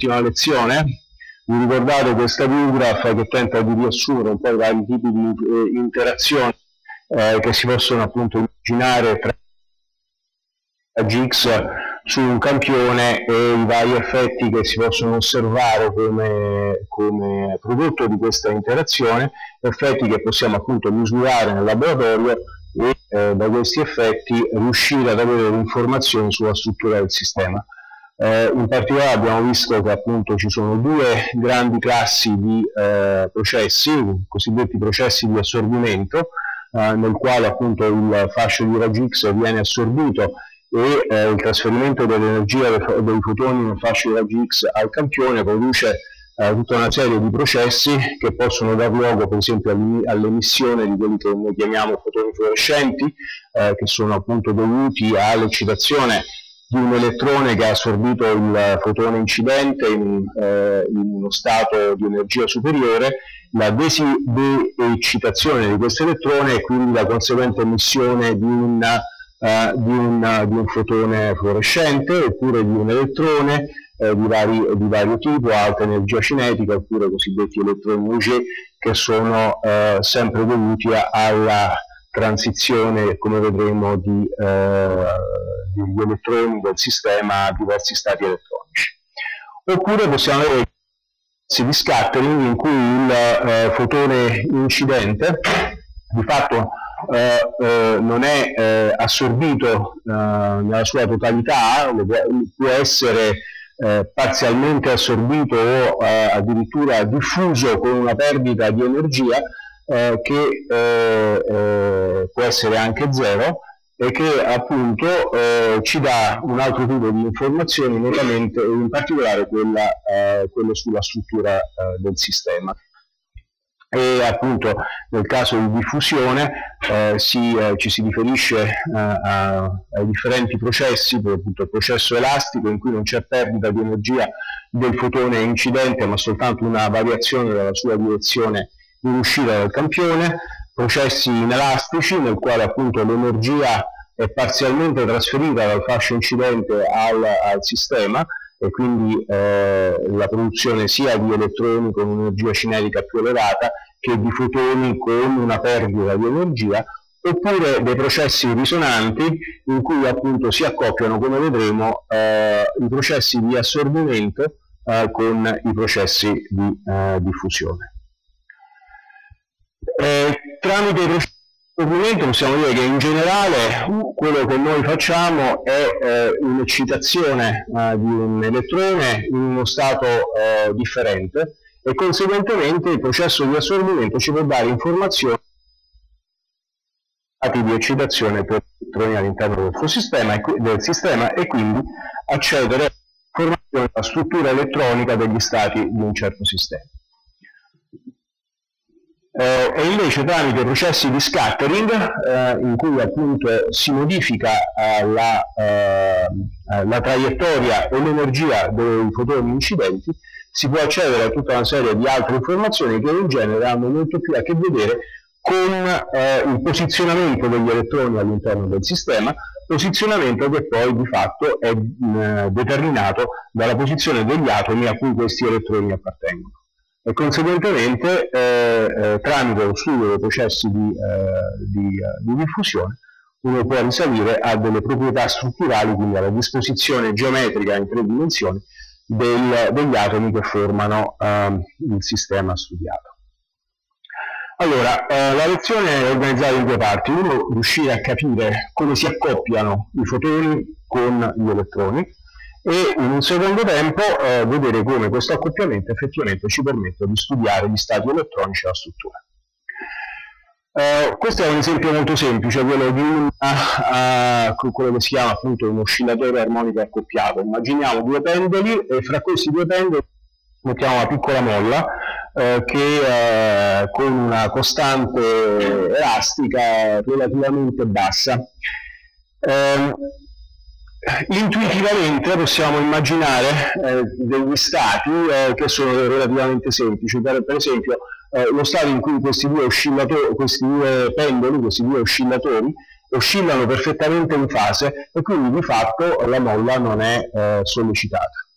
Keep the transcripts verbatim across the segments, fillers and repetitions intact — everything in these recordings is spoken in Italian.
nell'ultima lezione. Vi ricordate questa view graph che tenta di riassumere un po' i vari tipi di eh, interazioni eh, che si possono appunto immaginare tra raggi X su un campione e i vari effetti che si possono osservare come, come prodotto di questa interazione, effetti che possiamo appunto misurare nel laboratorio e eh, da questi effetti riuscire ad avere informazioni sulla struttura del sistema. Eh, in particolare abbiamo visto che appunto ci sono due grandi classi di eh, processi, cosiddetti processi di assorbimento, eh, nel quale appunto il fascio di raggi X viene assorbito e eh, il trasferimento dell'energia dei, dei fotoni nel fascio di raggi X al campione produce eh, tutta una serie di processi che possono dar luogo per esempio all'emissione di quelli che noi chiamiamo fotoni fluorescenti, eh, che sono appunto dovuti all'eccitazione di un elettrone che ha assorbito il fotone incidente in, eh, in uno stato di energia superiore, la deeccitazione di questo elettrone e quindi la conseguente emissione di una Uh, di, un, di un fotone fluorescente oppure di un elettrone eh, di, vari, di vario tipo, alta energia cinetica, oppure cosiddetti elettroni Auger, che sono uh, sempre dovuti alla transizione, come vedremo, di, uh, degli elettroni del sistema a diversi stati elettronici. Oppure possiamo avere processi di scattering in cui il uh, fotone incidente di fatto Eh, eh, non è eh, assorbito eh, nella sua totalità, può essere eh, parzialmente assorbito o eh, addirittura diffuso con una perdita di energia eh, che eh, eh, può essere anche zero e che appunto eh, ci dà un altro tipo di informazioni, notamment in particolare quella, eh, quelle sulla struttura eh, del sistema. E appunto nel caso di diffusione eh, si, eh, ci si riferisce eh, a, ai differenti processi, per appunto il processo elastico in cui non c'è perdita di energia del fotone incidente ma soltanto una variazione della sua direzione in uscita dal campione, processi inelastici nel quale appunto l'energia è parzialmente trasferita dal fascio incidente al, al sistema e quindi eh, la produzione sia di elettroni con un'energia cinetica più elevata che di fotoni con una perdita di energia, oppure dei processi risonanti in cui appunto si accoppiano, come vedremo, eh, i processi di assorbimento eh, con i processi di eh, diffusione. Eh, tramite i processi Ovviamente possiamo dire che in generale uh, quello che noi facciamo è eh, un'eccitazione uh, di un elettrone in uno stato uh, differente e conseguentemente il processo di assorbimento ci può dare informazioni di eccitazione per elettroni all'interno del suo sistema e, del sistema e quindi accedere a informazioni sulla struttura elettronica degli stati di un certo sistema. Eh, e invece tramite processi di scattering eh, in cui appunto si modifica eh, la, eh, la traiettoria e l'energia dei fotoni incidenti, si può accedere a tutta una serie di altre informazioni che in genere hanno molto più a che vedere con eh, il posizionamento degli elettroni all'interno del sistema, posizionamento che poi di fatto è eh, determinato dalla posizione degli atomi a cui questi elettroni appartengono. E conseguentemente eh, eh, tramite lo studio dei processi di, eh, di, di diffusione uno può risalire a delle proprietà strutturali, quindi alla disposizione geometrica in tre dimensioni del, degli atomi che formano eh, il sistema studiato. Allora, eh, la lezione è organizzata in due parti. Uno, riuscire a capire come si accoppiano i fotoni con gli elettroni, e in un secondo tempo eh, vedere come questo accoppiamento effettivamente ci permette di studiare gli stati elettronici della struttura. Eh, questo è un esempio molto semplice, quello di un, uh, quello che si chiama appunto un oscillatore armonico accoppiato. Immaginiamo due pendoli e fra questi due pendoli mettiamo una piccola molla eh, che eh, con una costante elastica relativamente bassa. Eh, Intuitivamente possiamo immaginare eh, degli stati eh, che sono relativamente semplici, per, per esempio eh, lo stato in cui questi due, oscillatori, questi due pendoli, questi due oscillatori oscillano perfettamente in fase e quindi di fatto la molla non è eh, sollecitata.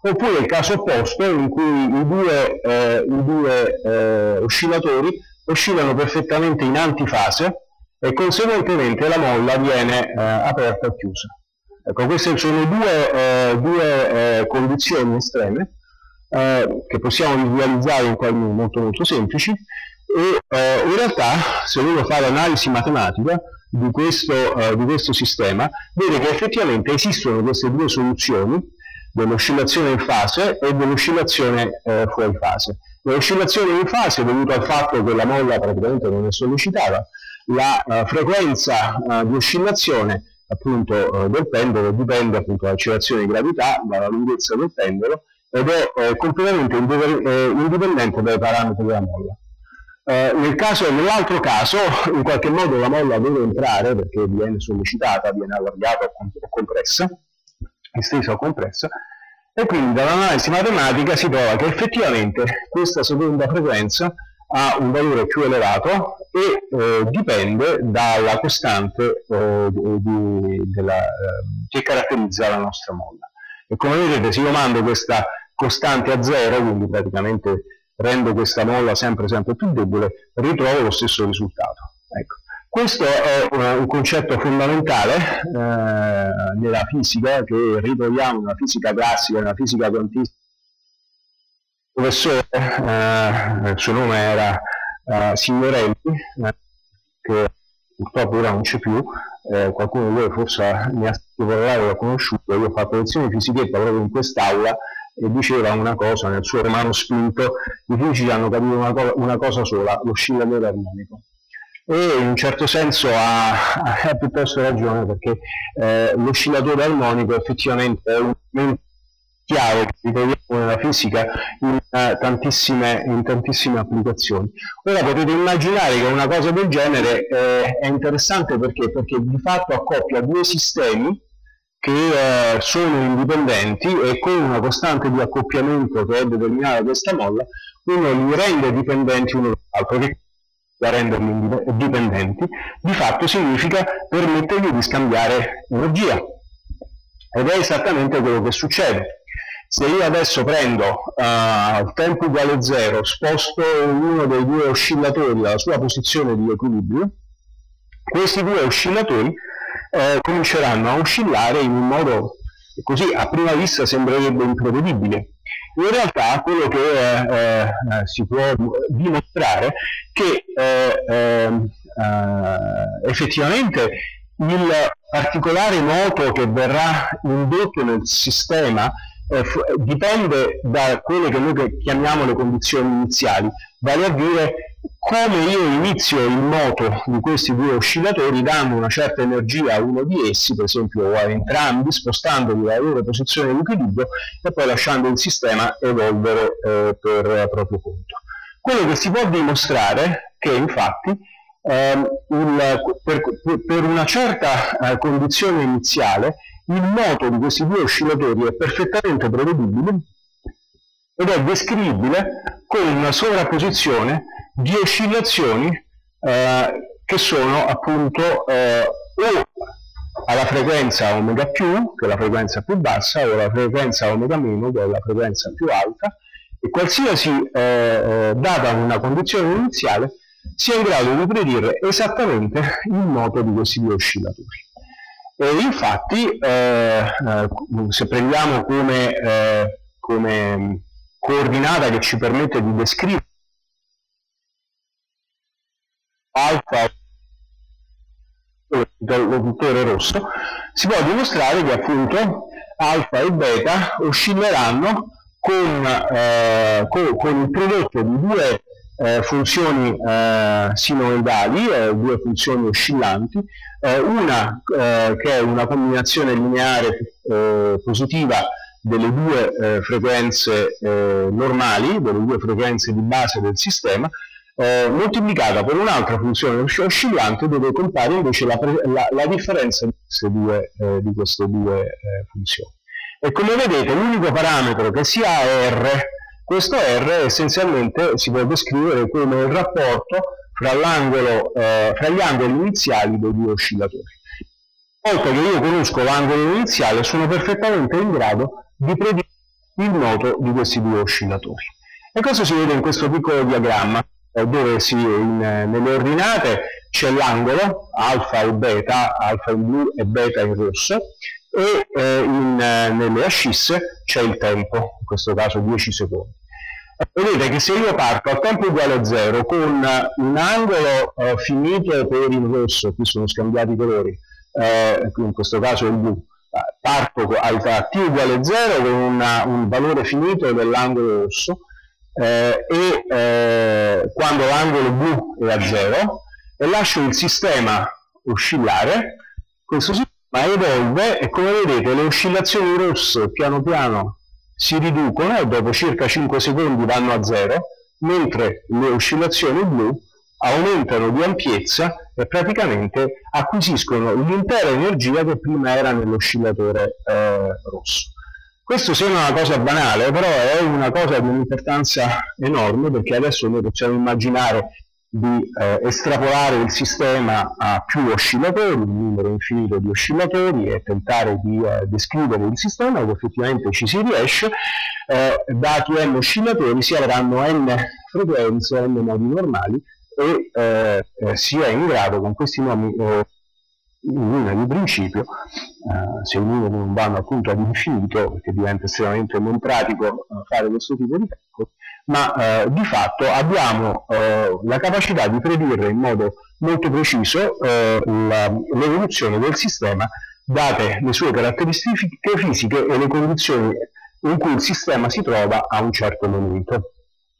oppure il caso opposto in cui i due, eh, i due eh, oscillatori oscillano perfettamente in antifase e conseguentemente la molla viene eh, aperta o chiusa. Ecco, queste sono due, eh, due eh, condizioni estreme eh, che possiamo visualizzare in quali molto molto semplici, e eh, in realtà se uno fa l'analisi matematica di questo, eh, di questo sistema, vede che effettivamente esistono queste due soluzioni, dell'oscillazione in fase e dell'oscillazione eh, fuori fase. L'oscillazione in fase è dovuta al fatto che la molla praticamente non è sollecitata, la uh, frequenza uh, di oscillazione appunto uh, del pendolo dipende appunto dall'accelerazione di gravità, dalla lunghezza del pendolo, ed è eh, completamente indipendente dai parametri della molla. Eh, nel caso, nell'altro caso, in qualche modo la molla deve entrare perché viene sollecitata, viene allargata o compressa, estesa o compressa, e quindi dall'analisi matematica si trova che effettivamente questa seconda frequenza ha un valore più elevato e eh, dipende dalla costante eh, di, della, eh, che caratterizza la nostra molla. E come vedete, se io mando questa costante a zero, quindi praticamente rendo questa molla sempre sempre più debole, ritrovo lo stesso risultato. Ecco. Questo è un concetto fondamentale eh, nella fisica, che ritroviamo nella fisica classica, nella fisica quantistica. Il professore, eh, il suo nome era eh, Signorelli, eh, che purtroppo ora non c'è più, eh, qualcuno di voi forse mi ha sentito parlare, l'ho conosciuto, io ho fatto lezioni di fisichetta proprio in quest'aula, e diceva una cosa, nel suo romano spinto, i fisici hanno capito una, co una cosa sola, l'oscillatore armonico. E in un certo senso ha, ha piuttosto ragione, perché eh, l'oscillatore armonico effettivamente è un elemento chiave che ritroviamo nella fisica in, uh, tantissime, in tantissime applicazioni. Ora potete immaginare che una cosa del genere eh, è interessante perché, perché di fatto accoppia due sistemi che eh, sono indipendenti, e con una costante di accoppiamento che è determinata da questa molla, uno li rende dipendenti uno dall'altro. Che da renderli dipendenti di fatto significa permettergli di scambiare energia, ed è esattamente quello che succede. Se io adesso prendo uh, tempo uguale zero, sposto uno dei due oscillatori dalla sua posizione di equilibrio, questi due oscillatori eh, cominceranno a oscillare in un modo che così a prima vista sembrerebbe imprevedibile. In realtà quello che eh, eh, si può dimostrare è che eh, eh, effettivamente il particolare moto che verrà indotto nel sistema eh, dipende da quelle che noi chiamiamo le condizioni iniziali, vale a dire come io inizio il moto di questi due oscillatori dando una certa energia a uno di essi, per esempio a entrambi, spostandoli dalla loro posizione di equilibrio e poi lasciando il sistema evolvere eh, per proprio conto. Quello che si può dimostrare è che infatti eh, il, per, per una certa eh, condizione iniziale il moto di questi due oscillatori è perfettamente prevedibile ed è descrivibile con una sovrapposizione di oscillazioni eh, che sono appunto eh, o alla frequenza omega più, che è la frequenza più bassa, o alla frequenza omega meno, che è la frequenza più alta, e qualsiasi eh, data una condizione iniziale sia in grado di predire esattamente il moto di questi due oscillatori. E infatti eh, eh, se prendiamo come, eh, come coordinata che ci permette di descrivere alfa del vettore rosso, si può dimostrare che appunto alfa e beta oscilleranno con, eh, con, con il prodotto di due eh, funzioni eh, sinoidali, eh, due funzioni oscillanti, eh, una eh, che è una combinazione lineare eh, positiva delle due eh, frequenze eh, normali, delle due frequenze di base del sistema, Eh, moltiplicata per un'altra funzione oscillante dove compare invece la, la, la differenza di queste due, eh, di queste due eh, funzioni. E come vedete l'unico parametro che sia R, questo R essenzialmente si può descrivere come il rapporto fra, l'angolo, eh, fra gli angoli iniziali dei due oscillatori. Una volta che io conosco l'angolo iniziale sono perfettamente in grado di predire il moto di questi due oscillatori. E questo si vede in questo piccolo diagramma, dove si, in, nelle ordinate c'è l'angolo, alfa e beta, alfa in blu e beta in rosso, e eh, in, nelle ascisse c'è il tempo, in questo caso dieci secondi. Vedete che se io parto a tempo uguale a zero con un angolo eh, finito per il rosso, qui sono scambiati i colori, eh, in questo caso il blu, parto a t uguale a zero con una, un valore finito dell'angolo rosso, eh, e eh, quando l'angolo blu è a zero, e lascio il sistema oscillare, questo sistema evolve e, come vedete, le oscillazioni rosse piano piano si riducono e dopo circa cinque secondi vanno a zero, mentre le oscillazioni blu aumentano di ampiezza e praticamente acquisiscono l'intera energia che prima era nell'oscillatore eh, rosso. Questo sembra una cosa banale, però è una cosa di un'importanza enorme, perché adesso noi possiamo immaginare di eh, estrapolare il sistema a più oscillatori, un numero infinito di oscillatori, e tentare di eh, descrivere il sistema, ed effettivamente ci si riesce. Eh, dati n oscillatori si avranno n frequenze, n modi normali, e eh, eh, si è in grado con questi nomi eh, in linea di principio, eh, se i numeri non vanno appunto ad infinito, perché diventa estremamente non pratico eh, fare questo tipo di calcolo, ma eh, di fatto abbiamo eh, la capacità di predire in modo molto preciso eh, l'evoluzione del sistema, date le sue caratteristiche fisiche e le condizioni in cui il sistema si trova a un certo momento.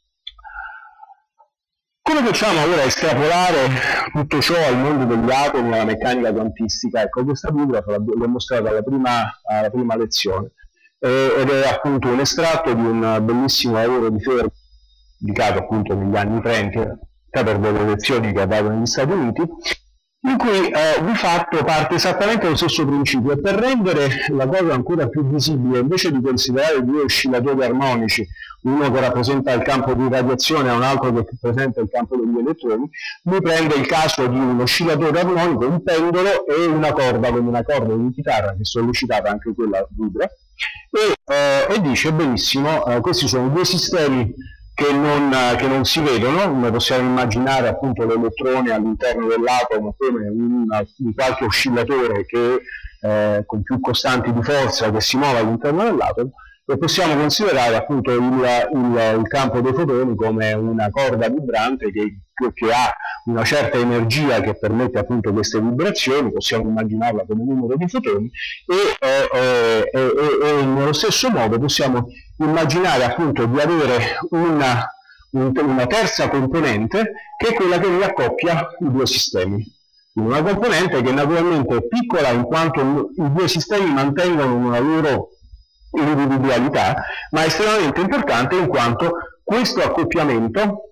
Come facciamo allora a estrapolare tutto ciò al mondo degli atomi e alla meccanica quantistica? Ecco, questa biblioteca l'ho mostrata alla prima, alla prima lezione, eh, ed è appunto un estratto di un bellissimo lavoro di Fermi, pubblicato appunto negli anni trenta, per delle lezioni che ha dato negli Stati Uniti, in cui eh, di fatto parte esattamente dallo stesso principio, e per rendere la cosa ancora più visibile, invece di considerare due oscillatori armonici, uno che rappresenta il campo di radiazione e un altro che rappresenta il campo degli elettroni, lui prende il caso di un oscillatore armonico, un pendolo e una corda, come una corda di chitarra, che sollecitata anche quella vibra, e, eh, e dice benissimo, eh, questi sono due sistemi Che non, che non si vedono. Noi possiamo immaginare appunto l'elettrone all'interno dell'atomo come un, un qualche oscillatore che, eh, con più costanti di forza, che si muove all'interno dell'atomo, e possiamo considerare appunto il, il, il campo dei fotoni come una corda vibrante che, che ha una certa energia che permette appunto queste vibrazioni. Possiamo immaginarla come un numero di fotoni, e, eh, eh, e, e nello stesso modo possiamo immaginare appunto di avere una, una terza componente, che è quella che riaccoppia i due sistemi. Una componente che naturalmente è piccola in quanto i due sistemi mantengono una loro individualità, ma è estremamente importante in quanto questo accoppiamento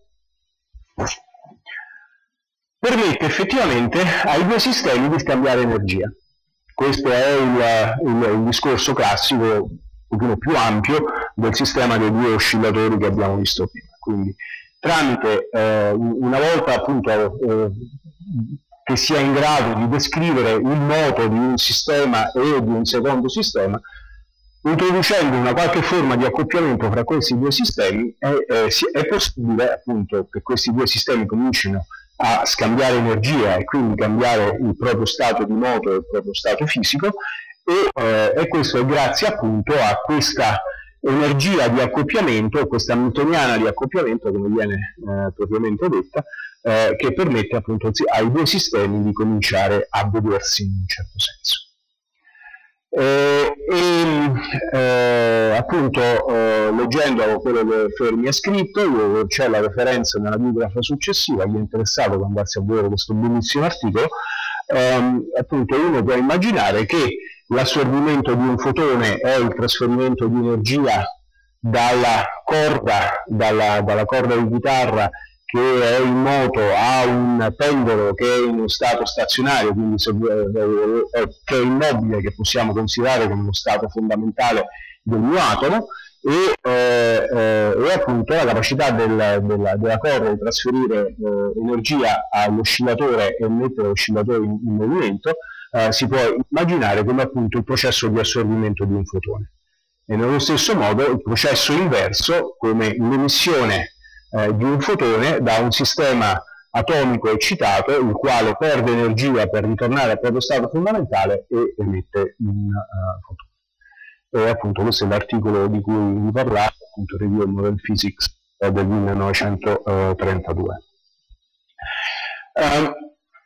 permette effettivamente ai due sistemi di scambiare energia. Questo è il, il, il discorso classico, un pochino più ampio, del sistema dei due oscillatori che abbiamo visto prima. Quindi tramite, eh, una volta appunto eh, che sia in grado di descrivere il moto di un sistema e di un secondo sistema, introducendo una qualche forma di accoppiamento fra questi due sistemi, è, è, è possibile appunto che questi due sistemi comincino a scambiare energia e quindi cambiare il proprio stato di moto e il proprio stato fisico, e, eh, e questo è grazie appunto a questa energia di accoppiamento, questa hamiltoniana di accoppiamento, come viene eh, propriamente detta, eh, che permette appunto ai due sistemi di cominciare a vedersi in un certo senso. Eh, e eh, appunto eh, leggendo quello che Fermi ha scritto, c'è la referenza nella biblioteca successiva, chi è interessato può andarsi a vedere questo bellissimo articolo. ehm, appunto uno può immaginare che l'assorbimento di un fotone è il trasferimento di energia dalla corda, dalla, dalla corda di chitarra che è in moto a un pendolo che è in uno stato stazionario, quindi se, eh, che è immobile, che possiamo considerare come uno stato fondamentale del mio atomo, e, eh, eh, e appunto la capacità del, della, della corda di trasferire eh, energia all'oscillatore e mettere l'oscillatore in, in movimento, eh, si può immaginare come appunto il processo di assorbimento di un fotone. E nello stesso modo il processo inverso, come l'emissione eh, di un fotone da un sistema atomico eccitato, il quale perde energia per ritornare al proprio stato fondamentale e emette un uh, fotone. E appunto questo è l'articolo di cui vi parlavo, appunto Review of Modern Physics eh, del millenovecentotrentadue. Um,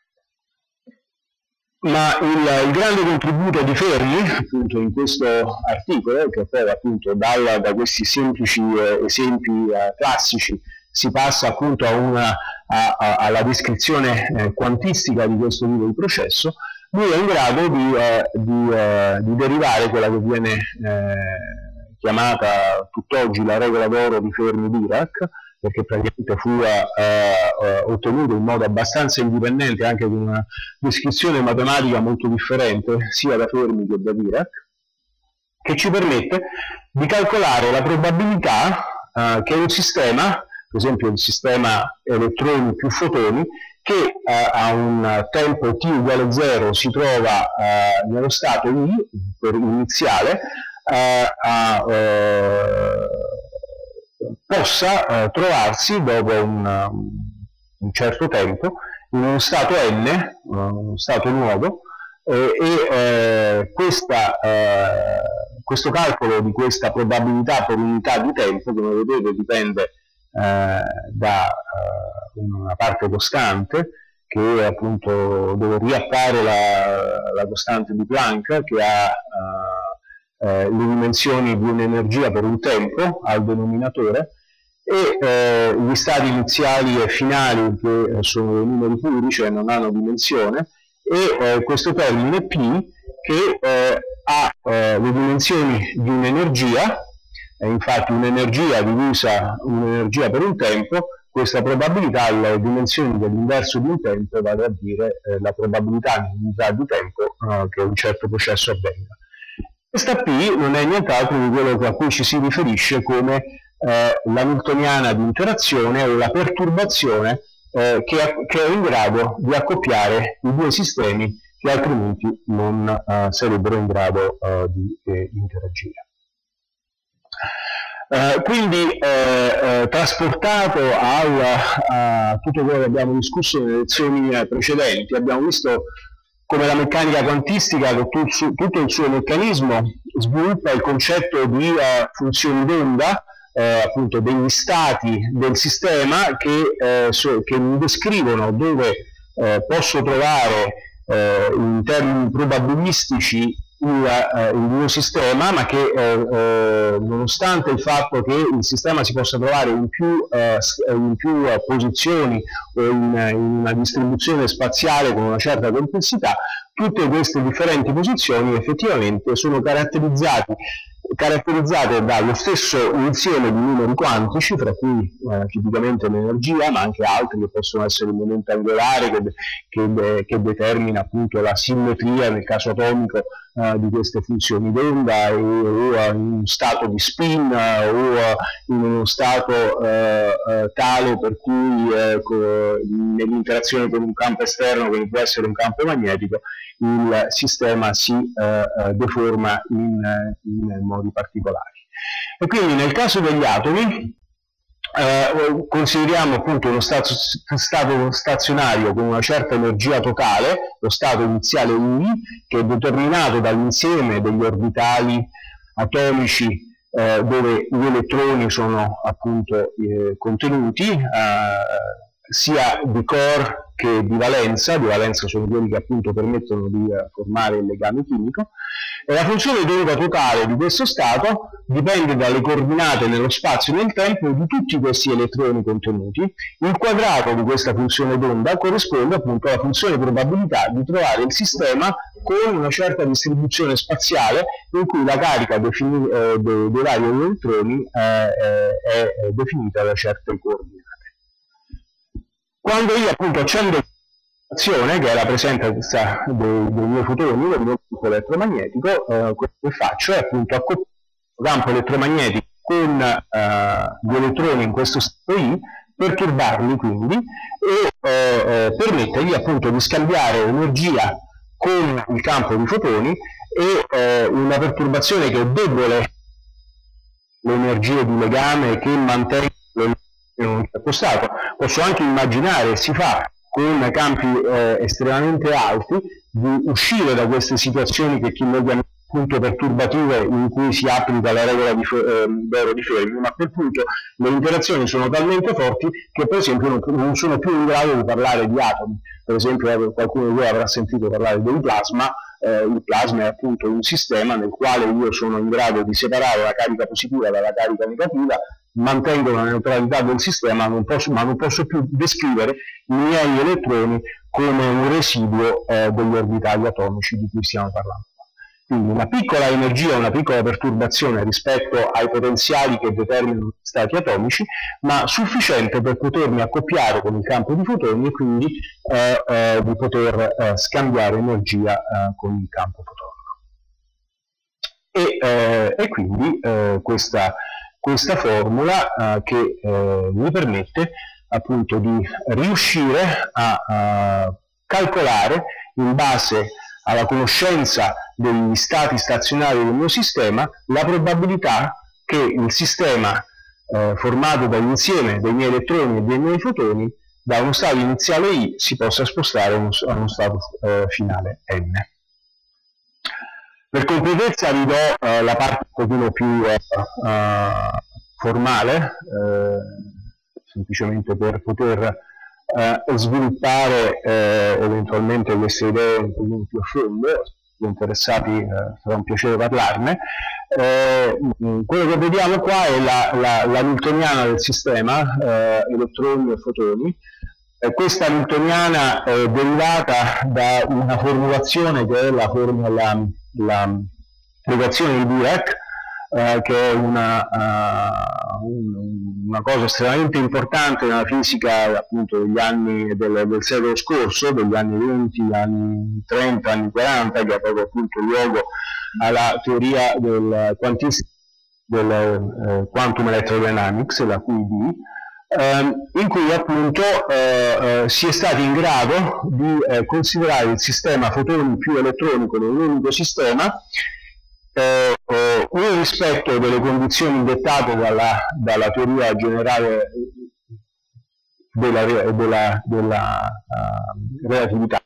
ma il, il grande contributo di Fermi, appunto in questo articolo, che poi appunto dal, da questi semplici eh, esempi eh, classici si passa appunto a una, a, a, alla descrizione eh, quantistica di questo tipo di processo, lui è in grado di, eh, di, eh, di derivare quella che viene eh, chiamata tutt'oggi la regola d'oro di Fermi-Dirac, perché praticamente fu eh, eh, ottenuto in modo abbastanza indipendente, anche con una descrizione matematica molto differente sia da Fermi che da Dirac, che ci permette di calcolare la probabilità eh, che un sistema, per esempio il sistema elettroni più fotoni, che eh, a un tempo t uguale zero si trova eh, nello stato I per iniziale, eh, a, eh, possa eh, trovarsi dopo un, un certo tempo in uno stato N, uno stato nuovo, eh, e eh, questa, eh, questo calcolo di questa probabilità per unità di tempo, come vedete, dipende eh, da eh, una parte costante, che appunto dove riappare la, la costante di Planck, che ha eh, eh, le dimensioni di un'energia per un tempo al denominatore, e eh, gli stati iniziali e finali, che sono dei numeri puri, cioè non hanno dimensione, e eh, questo termine P, che eh, ha eh, le dimensioni di un'energia, e infatti un'energia divisa un'energia per un tempo. Questa probabilità ha le dimensioni dell'inverso di un tempo, vale a dire eh, la probabilità in unità di tempo eh, che un certo processo avvenga. Questa P non è nient'altro di quello a cui ci si riferisce come eh, la newtoniana di interazione o la perturbazione eh, che, che è in grado di accoppiare i due sistemi che altrimenti non eh, sarebbero in grado eh, di eh, interagire. Uh, quindi eh, eh, trasportato al, a tutto quello che abbiamo discusso nelle lezioni precedenti, abbiamo visto come la meccanica quantistica, con tutto, tutto il suo meccanismo, sviluppa il concetto di uh, funzioni d'onda, eh, appunto degli stati del sistema che, eh, so, che mi descrivono dove eh, posso trovare eh, in termini probabilistici Il, eh, il mio sistema, ma che eh, eh, nonostante il fatto che il sistema si possa trovare in più, eh, in più eh, posizioni o in, in una distribuzione spaziale con una certa complessità, tutte queste differenti posizioni effettivamente sono caratterizzate caratterizzate dallo stesso insieme di numeri quantici, fra cui eh, tipicamente l'energia, ma anche altri che possono essere il momento angolare che, che, che determina appunto la simmetria nel caso atomico eh, di queste funzioni d'onda, o in uno stato di spin eh, o in uno stato eh, eh, tale per cui eh, nell'interazione con un campo esterno, che può essere un campo magnetico, il sistema si eh, deforma in, in modi particolari. E quindi nel caso degli atomi eh, consideriamo appunto uno stato, stato stazionario con una certa energia totale, lo stato iniziale I, che è determinato dall'insieme degli orbitali atomici eh, dove gli elettroni sono appunto eh, contenuti, eh, sia di core che di valenza. Di valenza sono quelli che appunto permettono di uh, formare il legame chimico, e la funzione d'onda totale di questo stato dipende dalle coordinate nello spazio e nel tempo di tutti questi elettroni contenuti. Il quadrato di questa funzione d'onda corrisponde appunto alla funzione probabilità di trovare il sistema con una certa distribuzione spaziale in cui la carica eh, dei, dei vari elettroni eh, è, è definita da certe coordinate. Quando io appunto accendo l'azione, che è la presenza dei, dei miei fotoni del mio campo elettromagnetico, eh, quello che faccio è appunto accoppiare il campo elettromagnetico con eh, gli elettroni in questo stato I, perturbarli quindi e eh, permettergli appunto di scambiare energia con il campo di fotoni, e eh, una perturbazione che è debole le energie di legame che mantengono in un certo stato. Posso anche immaginare, si fa con campi eh, estremamente alti, di uscire da queste situazioni che chiamano appunto perturbative, in cui si applica la regola di, eh, d'oro di Fermi, ma a quel punto le interazioni sono talmente forti che per esempio non, non sono più in grado di parlare di atomi. Per esempio qualcuno di voi avrà sentito parlare del plasma. Eh, il plasma è appunto un sistema nel quale io sono in grado di separare la carica positiva dalla carica negativa, mantengo la neutralità del sistema, non posso, ma non posso più descrivere i miei elettroni come un residuo eh, degli orbitali atomici di cui stiamo parlando. Quindi una piccola energia, una piccola perturbazione rispetto ai potenziali che determinano gli stati atomici, ma sufficiente per potermi accoppiare con il campo di fotoni e quindi eh, eh, di poter eh, scambiare energia eh, con il campo fotonico. E, eh, e quindi eh, questa, questa formula eh, che eh, mi permette appunto di riuscire a, a calcolare in base alla conoscenza degli stati stazionari del mio sistema la probabilità che il sistema eh, formato dall'insieme dei miei elettroni e dei miei fotoni da uno stato iniziale I si possa spostare a uno, a uno stato eh, finale N. Per completezza vi do eh, la parte un pochino più eh, eh, formale, eh, semplicemente per poter eh, sviluppare eh, eventualmente queste idee un po' più a fondo. Se interessati eh, sarà un piacere parlarne. Eh, quello che vediamo qua è la, la, la newtoniana del sistema, eh, elettroni e fotoni. Eh, questa newtoniana è derivata da una formulazione che è la formula, la l'equazione di Dirac, eh, che è una, uh, un, una cosa estremamente importante nella fisica appunto degli anni del, del secolo scorso, degli anni venti, anni trenta, anni quaranta, che ha proprio appunto luogo alla teoria del quantistico del eh, quantum electrodynamics, la Q I D, eh, in cui appunto eh, eh, si è stati in grado di eh, considerare il sistema fotoni più elettroni come un unico sistema, eh, eh, un rispetto delle condizioni dettate dalla, dalla teoria generale della, della, della uh, relatività.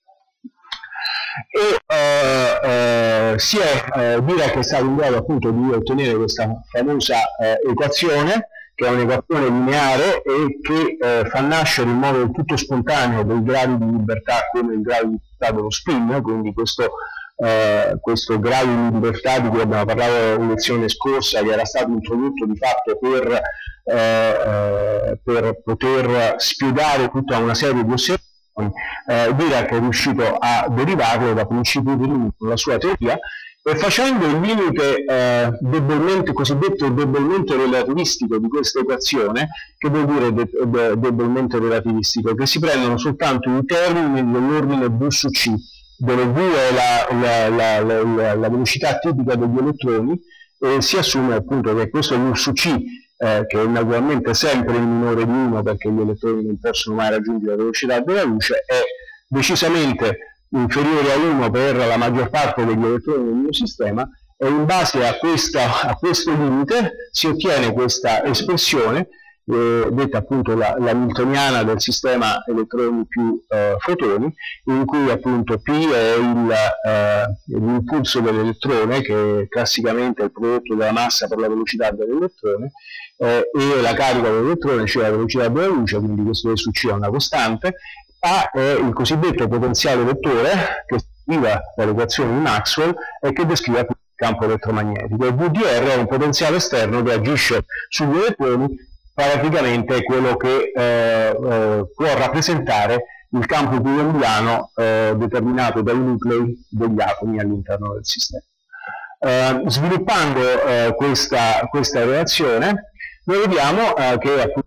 E uh, uh, si è uh, dire che è stato in grado appunto di ottenere questa famosa uh, equazione, che è un'equazione lineare e che uh, fa nascere in modo del tutto spontaneo dei gradi di libertà come il grado di libertà dello spin, quindi questo, uh, questo grado di libertà di cui abbiamo parlato nella lezione scorsa, che era stato introdotto di fatto per, uh, uh, per poter spiegare tutta una serie di osservazioni. Eh, Dirac è riuscito a derivarlo da principio di limite con la sua teoria, e facendo il limite eh, debolmente, cosiddetto debolmente relativistico di questa equazione, che vuol dire de de debolmente relativistico, che si prendono soltanto i termini dell'ordine V su C, dove V è la, la, la, la, la velocità tipica degli elettroni, e si assume appunto che questo V su C, Eh, che è naturalmente sempre il minore di uno, perché gli elettroni non possono mai raggiungere la velocità della luce, è decisamente inferiore a uno per la maggior parte degli elettroni del mio sistema, e in base a, questa, a questo limite si ottiene questa espressione, eh, detta appunto la, la newtoniana del sistema elettroni più eh, fotoni, in cui appunto P è l'impulso eh, dell'elettrone, che classicamente è il prodotto della massa per la velocità dell'elettrone, eh, e la carica dell'elettrone, cioè la velocità della luce, quindi questo V su C è una costante. A è il cosiddetto potenziale vettore, che deriva dall'equazione di Maxwell e che descrive appunto il campo elettromagnetico. Il V D R è un potenziale esterno che agisce sugli elettroni, praticamente è quello che eh, eh, può rappresentare il campo coulombiano eh, determinato dai nuclei degli atomi all'interno del sistema. Eh, sviluppando eh, questa, questa relazione, noi vediamo eh, che appunto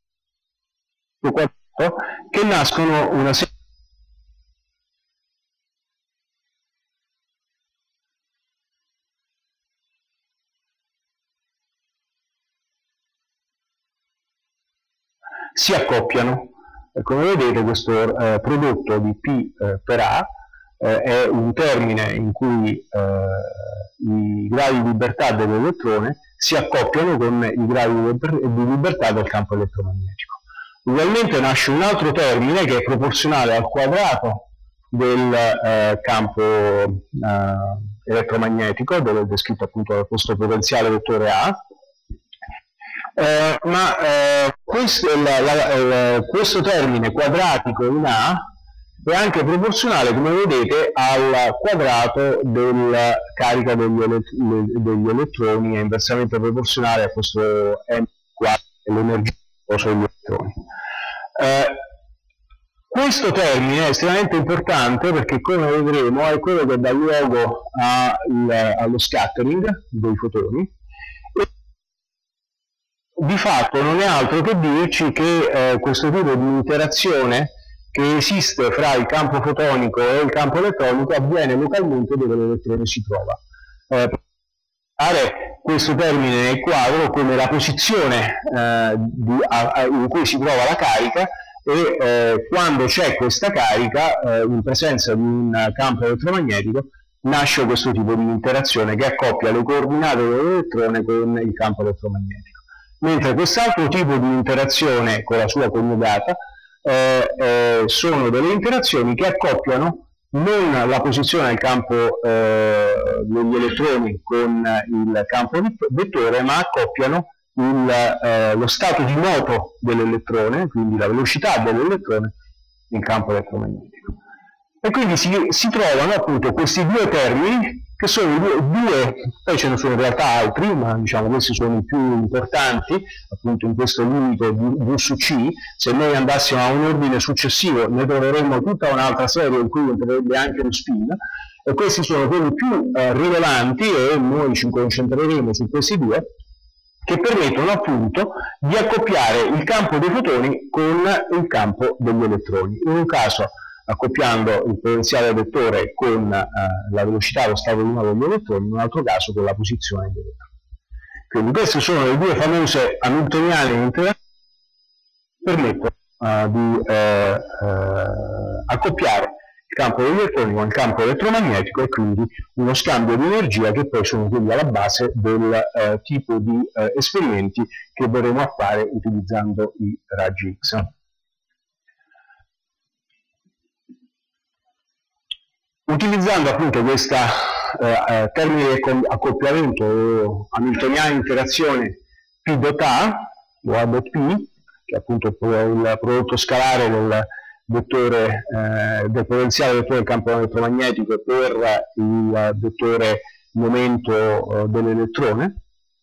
che nascono una serie si accoppiano. E come vedete questo eh, prodotto di P eh, per A eh, è un termine in cui eh, i gradi di libertà dell'elettrone si accoppiano con i gradi di libertà del campo elettromagnetico. Ugualmente nasce un altro termine che è proporzionale al quadrato del eh, campo eh, elettromagnetico, dove è descritto appunto questo potenziale vettore A, eh, ma eh, questo, la, la, eh, questo termine quadratico in A è anche proporzionale, come vedete, al quadrato della carica degli, ele degli elettroni, è inversamente proporzionale a questo m quadrato dell'energia degli elettroni. Eh, questo termine è estremamente importante perché, come vedremo, è quello che dà luogo a, il, allo scattering dei fotoni, e di fatto non è altro che dirci che eh, questo tipo di interazione che esiste fra il campo fotonico e il campo elettronico avviene localmente dove l'elettrone si trova. Eh, per dare questo termine nel quadro come la posizione eh, di, a, a, in cui si trova la carica, e eh, quando c'è questa carica eh, in presenza di un campo elettromagnetico nasce questo tipo di interazione che accoppia le coordinate dell'elettrone con il campo elettromagnetico. Mentre quest'altro tipo di interazione con la sua coniugata Eh, eh, sono delle interazioni che accoppiano non la posizione del campo eh, degli elettroni con il campo vettore, ma accoppiano il, eh, lo stato di moto dell'elettrone, quindi la velocità dell'elettrone in campo elettromagnetico. E quindi si, si trovano appunto questi due termini, che sono due, due, poi ce ne sono in realtà altri, ma diciamo questi sono i più importanti, appunto in questo limite di V su C. Se noi andassimo a un ordine successivo ne troveremmo tutta un'altra serie in cui entrerebbe anche lo spin, e questi sono quelli più eh, rilevanti, e noi ci concentreremo su questi due, che permettono appunto di accoppiare il campo dei fotoni con il campo degli elettroni. In un caso accoppiando il potenziale vettore con eh, la velocità allo stato di moto degli elettroni, in un altro caso con la posizione degli elettroni. Quindi queste sono le due famose hamiltoniane interazioni che permettono eh, di eh, eh, accoppiare il campo degli elettroni con il campo elettromagnetico, e quindi uno scambio di energia, che poi sono quelli alla base del eh, tipo di eh, esperimenti che vorremo fare utilizzando i raggi X. Utilizzando appunto questa eh, termine di accoppiamento o hamiltoniana interazione P dot A o A dot P, che è appunto il prodotto scalare del vettore eh, del potenziale vettore del campo elettromagnetico per il vettore momento eh, dell'elettrone,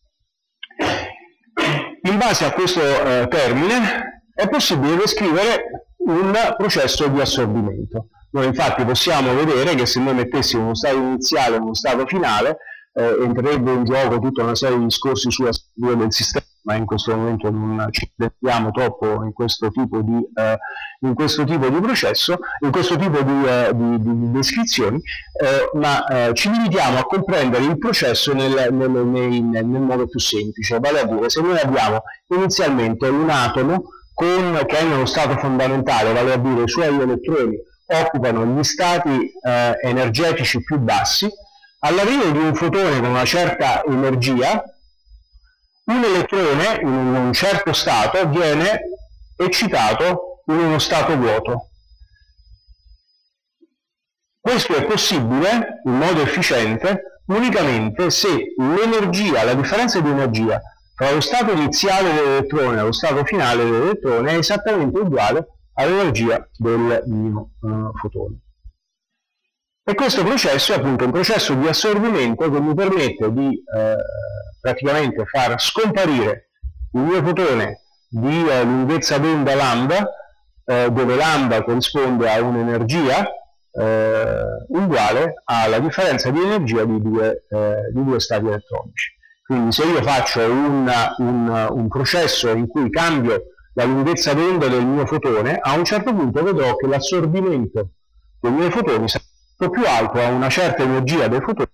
in base a questo eh, termine è possibile descrivere un processo di assorbimento. Noi infatti possiamo vedere che se noi mettessimo uno stato iniziale e uno stato finale, eh, entrerebbe in gioco tutta una serie di discorsi sulla struttura del sistema, ma in questo momento non ci dettiamo troppo in questo tipo di, eh, in questo tipo di processo, in questo tipo di, eh, di, di descrizioni, eh, ma eh, ci limitiamo a comprendere il processo nel, nel, nel, nel modo più semplice, vale a dire, se noi abbiamo inizialmente un atomo con, che è nello stato fondamentale, vale a dire i suoi elettroni occupano gli stati eh, energetici più bassi, all'arrivo di un fotone con una certa energia, un elettrone in un certo stato viene eccitato in uno stato vuoto. Questo è possibile in modo efficiente unicamente se l'energia, la differenza di energia tra lo stato iniziale dell'elettrone e lo stato finale dell'elettrone è esattamente uguale all'energia del mio uh, fotone. E questo processo è appunto un processo di assorbimento che mi permette di eh, praticamente far scomparire il mio fotone di eh, lunghezza d'onda lambda, eh, dove lambda corrisponde a un'energia eh, uguale alla differenza di energia di due, eh, di due stati elettronici. Quindi se io faccio un, un, un processo in cui cambio la lunghezza d'onda del mio fotone, a un certo punto vedrò che l'assorbimento dei miei fotoni sarà più alto a una certa energia dei fotoni,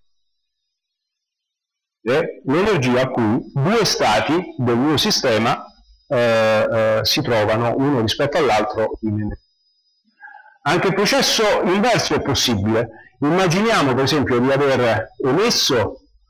l'energia a cui due stati del mio sistema eh, eh, si trovano uno rispetto all'altro in energia. Anche il processo inverso è possibile. Immaginiamo per esempio di aver emesso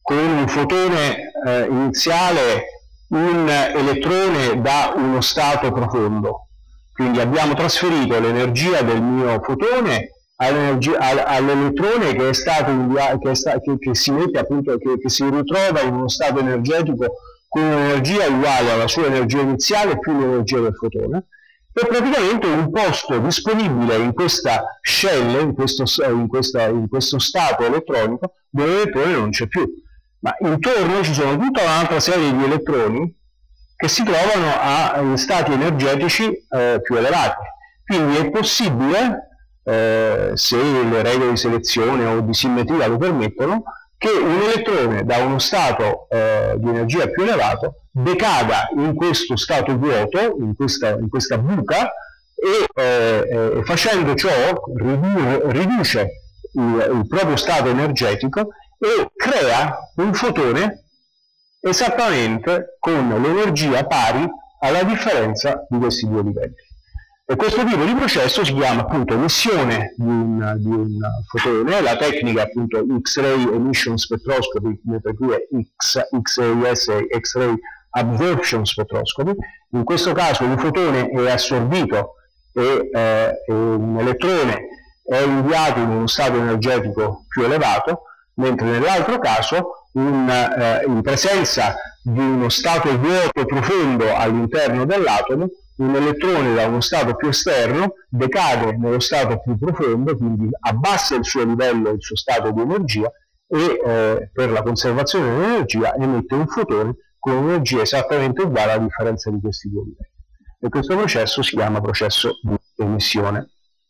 con un fotone eh, iniziale un elettrone da uno stato profondo. Quindi abbiamo trasferito l'energia del mio fotone all'elettrone che è stato inviato, che, che, che si mette appunto, che, che si ritrova in uno stato energetico con un'energia uguale alla sua energia iniziale più l'energia del fotone, e praticamente un posto disponibile in questa shell, in questo, in questa, in questo stato elettronico, dove l'elettrone non c'è più. Ma intorno ci sono tutta un'altra serie di elettroni che si trovano a in stati energetici eh, più elevati. Quindi è possibile, eh, se le regole di selezione o di simmetria lo permettono, che un elettrone da uno stato eh, di energia più elevato decada in questo stato vuoto, in questa, in questa buca, e eh, eh, facendo ciò ridu riduce il, il proprio stato energetico e crea un fotone esattamente con l'energia pari alla differenza di questi due livelli. E questo tipo di processo si chiama appunto emissione di un, di un fotone, la tecnica appunto X-ray emission spectroscopy, per cui è X A S, X-ray absorption spectroscopy. In questo caso un fotone è assorbito e, eh, e un elettrone è inviato in uno stato energetico più elevato, mentre nell'altro caso un, eh, in presenza di uno stato vuoto profondo all'interno dell'atomo, un elettrone da uno stato più esterno decade nello stato più profondo, quindi abbassa il suo livello, il suo stato di energia, e eh, per la conservazione dell'energia emette un fotone con un'energia esattamente uguale alla differenza di questi due livelli. E questo processo si chiama processo di emissione.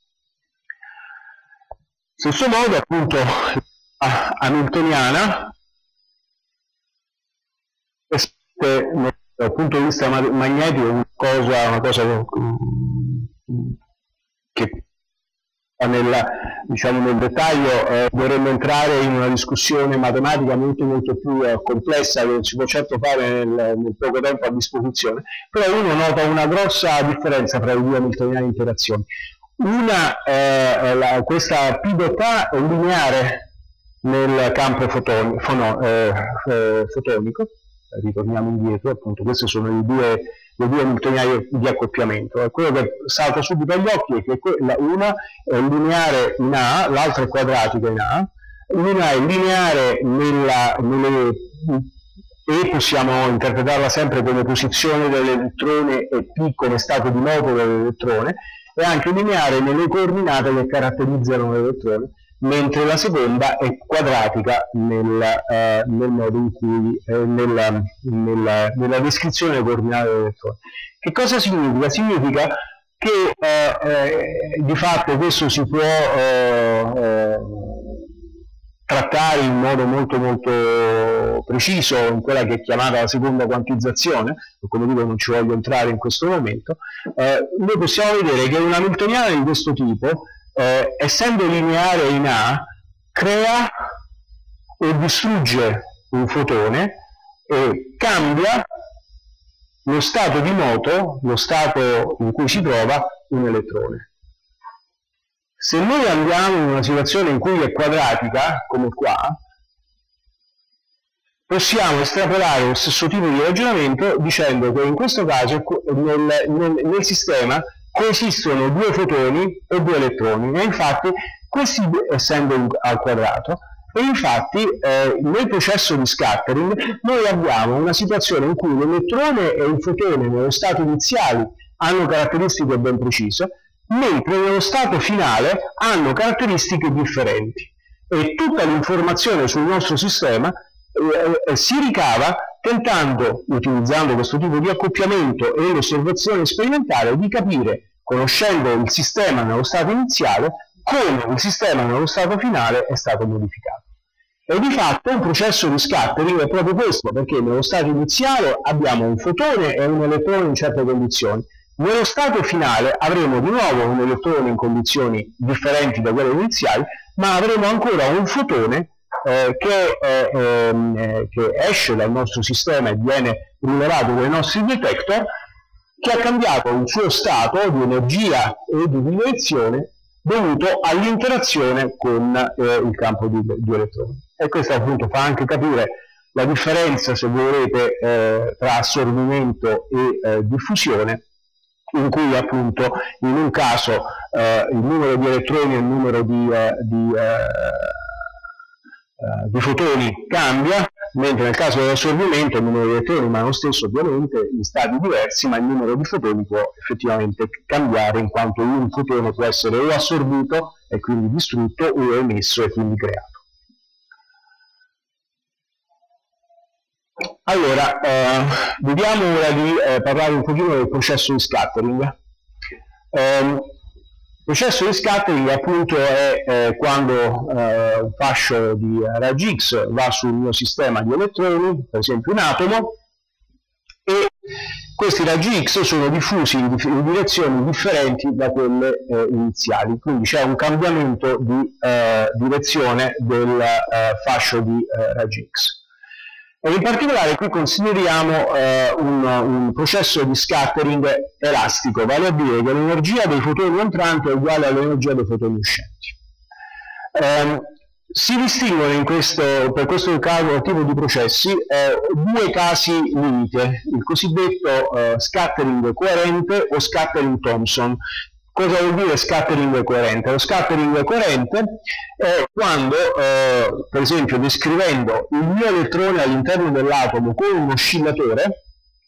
Stesso modo, appunto, hamiltoniana, dal punto di vista magnetico, una cosa, una cosa che nella, diciamo, nel dettaglio eh, dovremmo entrare in una discussione matematica molto molto più eh, complessa, che non si può certo fare nel, nel poco tempo a disposizione, però uno nota una grossa differenza tra le due hamiltoniane interazioni. Una, eh, la, questa P dot A è lineare nel campo fotoni, fono, eh, eh, fotonico. Ritorniamo indietro, appunto, queste sono le due, le due hamiltoniane di accoppiamento. Quello che salta subito agli occhi è che una è lineare in A, l'altra è quadratica in A, una è lineare nella, nelle, e possiamo interpretarla sempre come posizione dell'elettrone e P come stato di moto dell'elettrone, e anche lineare nelle coordinate che caratterizzano l'elettrone, mentre la seconda è quadratica nel, eh, nel modo in cui, eh, nella, nella, nella descrizione delle coordinate dell'elettrone. Che cosa significa? Significa che eh, eh, di fatto questo si può eh, eh, trattare in modo molto molto preciso in quella che è chiamata la seconda quantizzazione, come dico non ci voglio entrare in questo momento. Eh, noi possiamo vedere che una hamiltoniana di questo tipo, Eh, essendo lineare in A, crea o distrugge un fotone e cambia lo stato di moto, lo stato in cui si trova un elettrone. Se noi andiamo in una situazione in cui è quadratica, come qua, possiamo estrapolare lo stesso tipo di ragionamento dicendo che in questo caso nel, nel, nel sistema coesistono due fotoni e due elettroni, e infatti questi essendo al quadrato, e infatti eh, nel processo di scattering noi abbiamo una situazione in cui l'elettrone e il fotone nello stato iniziale hanno caratteristiche ben precise, mentre nello stato finale hanno caratteristiche differenti, e tutta l'informazione sul nostro sistema eh, si ricava tentando, utilizzando questo tipo di accoppiamento e l'osservazione sperimentale, di capire, conoscendo il sistema nello stato iniziale, come il sistema nello stato finale è stato modificato. E di fatto un processo di scattering è proprio questo, perché nello stato iniziale abbiamo un fotone e un elettrone in certe condizioni. Nello stato finale avremo di nuovo un elettrone in condizioni differenti da quelle iniziali, ma avremo ancora un fotone Eh, che, eh, eh, che esce dal nostro sistema e viene rilevato dai nostri detector, che ha cambiato il suo stato di energia e di direzione dovuto all'interazione con eh, il campo di, di elettroni. E questo appunto fa anche capire la differenza, se volete, eh, tra assorbimento e eh, diffusione, in cui appunto in un caso eh, il numero di elettroni e il numero di, eh, di, eh, eh, di fotoni cambia, mentre nel caso dell'assorbimento il numero di elettroni rimane lo stesso, ovviamente in stati diversi, ma il numero di fotoni può effettivamente cambiare, in quanto un fotone può essere o assorbito e quindi distrutto, o emesso e quindi creato. Allora, eh, vediamo ora di eh, parlare un pochino del processo di scattering. Eh, il processo di scattering appunto è eh, quando eh, un fascio di raggi X va sul mio sistema di elettroni, per esempio un atomo, e questi raggi X sono diffusi in, in direzioni differenti da quelle eh, iniziali, quindi c'è un cambiamento di eh, direzione del eh, fascio di eh, raggi X. E in particolare qui consideriamo eh, un, un processo di scattering elastico, vale a dire che l'energia dei fotoni entranti è uguale all'energia dei fotoni uscenti. Eh, si distinguono in questo, per questo tipo di processi eh, due casi limite, il cosiddetto eh, scattering coerente o scattering Thomson. Cosa vuol dire scattering coerente? Lo scattering coerente è quando, eh, per esempio, descrivendo il mio elettrone all'interno dell'atomo con un oscillatore,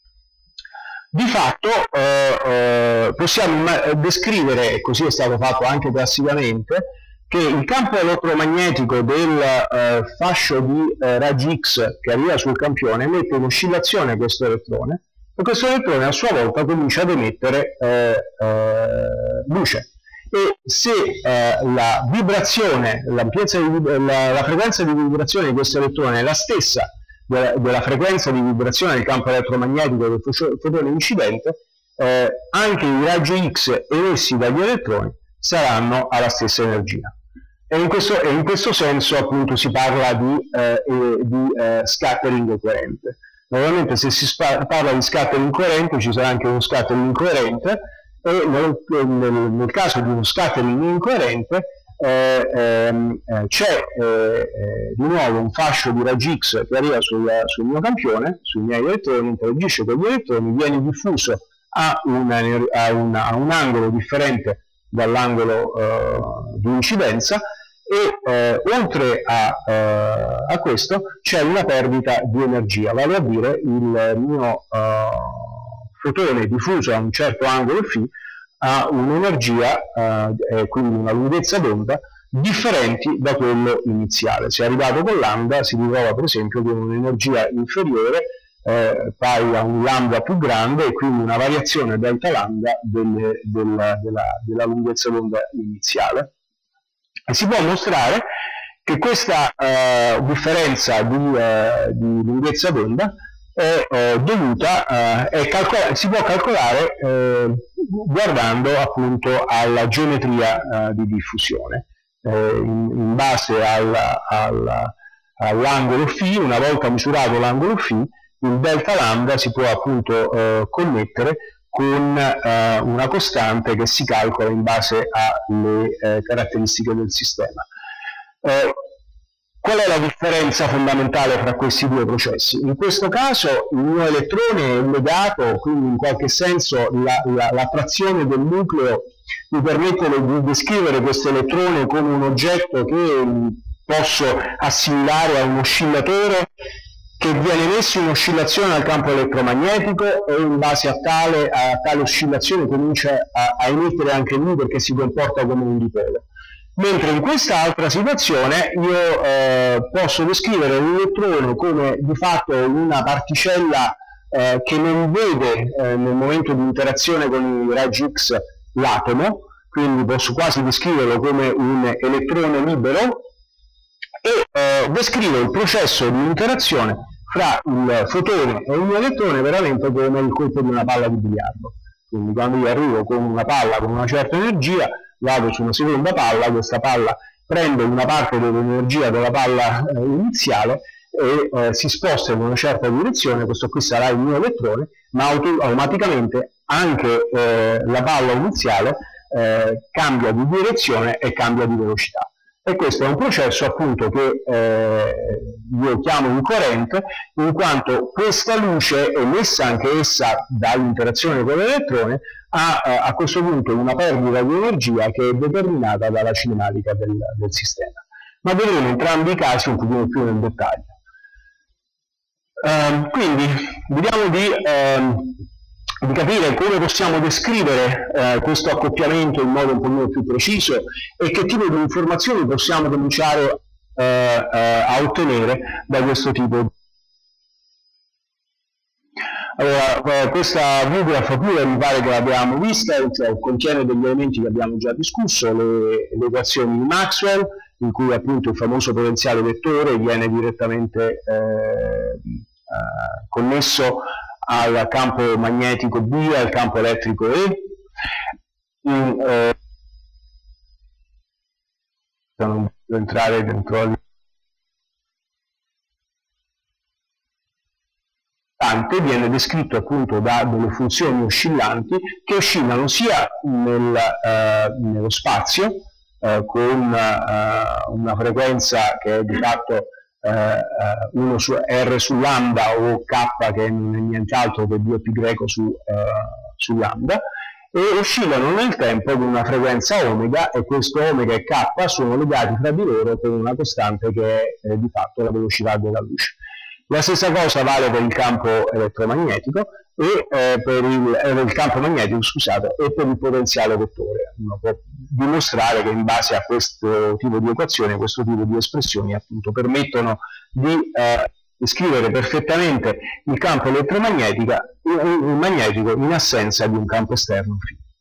di fatto eh, eh, possiamo descrivere, e così è stato fatto anche classicamente, che il campo elettromagnetico del eh, fascio di eh, raggi X che arriva sul campione mette in oscillazione questo elettrone, e questo elettrone a sua volta comincia ad emettere eh, eh, luce. E se eh, la vibrazione, l'ampiezza di, la, la frequenza di vibrazione di questo elettrone è la stessa della, della frequenza di vibrazione del campo elettromagnetico del fotone incidente, eh, anche i raggi X emessi dagli elettroni saranno alla stessa energia. E in questo, e in questo senso appunto si parla di, eh, di eh, scattering coerente. Normalmente se si parla di scattering coerente ci sarà anche uno scattering incoerente, e nel, nel, nel caso di uno scattering incoerente eh, ehm, eh, c'è eh, di nuovo un fascio di raggi X che arriva sul, sul mio campione, sui miei elettroni, interagisce con gli elettroni, viene diffuso a, una, a, una, a un angolo differente dall'angolo eh, di incidenza, e eh, oltre a, eh, a questo c'è una perdita di energia, vale a dire il mio eh, fotone diffuso a un certo angolo φ ha un'energia, eh, quindi una lunghezza d'onda, differenti da quello iniziale. Se è arrivato con lambda si ritrova per esempio con un'energia inferiore, eh, pari a un lambda più grande, e quindi una variazione delta lambda delle, della, della, della lunghezza d'onda iniziale. E si può mostrare che questa eh, differenza di, eh, di lunghezza d'onda è eh, dovuta, eh, è si può calcolare eh, guardando appunto alla geometria eh, di diffusione. Eh, in, in base all'angolo φ, una volta misurato l'angolo φ, il delta lambda si può appunto eh, connettere con eh, una costante che si calcola in base alle eh, caratteristiche del sistema. Eh, qual è la differenza fondamentale tra questi due processi? In questo caso il mio elettrone è legato, quindi in qualche senso l'attrazione la, la, del nucleo mi permette di descrivere questo elettrone come un oggetto che posso assimilare a un oscillatore che viene messo in oscillazione al campo elettromagnetico, e in base a tale, a tale oscillazione comincia a, a emettere anche lui, perché si comporta come un dipolo. Mentre in quest'altra situazione io eh, posso descrivere l'elettrone come di fatto una particella eh, che non vede eh, nel momento di interazione con i raggi X l'atomo, quindi posso quasi descriverlo come un elettrone libero, e eh, descrivo il processo di interazione fra il fotone e il mio elettrone veramente come il colpo di una palla di biliardo. Quindi quando io arrivo con una palla con una certa energia, vado su una seconda palla, questa palla prende una parte dell'energia della palla eh, iniziale e eh, si sposta in una certa direzione. Questo qui sarà il mio elettrone, ma automaticamente anche eh, la palla iniziale eh, cambia di direzione e cambia di velocità. E questo è un processo appunto che eh, io chiamo incoerente, in quanto questa luce, emessa anche essa dall'interazione con l'elettrone, ha eh, a questo punto una perdita di energia che è determinata dalla cinematica del, del sistema. Ma vedremo entrambi i casi un pochino più nel dettaglio. Um, quindi vediamo di, um, di capire come possiamo descrivere uh, questo accoppiamento in modo un pochino più preciso e che tipo di informazioni possiamo cominciare uh, uh, a ottenere da questo tipo di... Allora, questa videograph pure mi pare che l'abbiamo vista, cioè, contiene degli elementi che abbiamo già discusso, le, le equazioni di Maxwell, in cui appunto il famoso potenziale vettore viene direttamente eh, eh, connesso al campo magnetico B e al campo elettrico E. In, eh, non devo entrare dentro viene descritto appunto da delle funzioni oscillanti che oscillano sia nel, eh, nello spazio eh, con eh, una frequenza che è di fatto eh, uno su R su lambda o K, che non è nient'altro che due pi greco su, eh, su lambda, e oscillano nel tempo con una frequenza omega, e questo omega e K sono legati fra di loro con una costante che è eh, di fatto la velocità della luce. La stessa cosa vale per il campo elettromagnetico e eh, per il, eh, il campo magnetico, scusate, e per il potenziale vettore. Uno può dimostrare che in base a questo tipo di equazione, questo tipo di espressioni appunto permettono di eh, descrivere perfettamente il campo elettromagnetico in, magnetico in assenza di un campo esterno.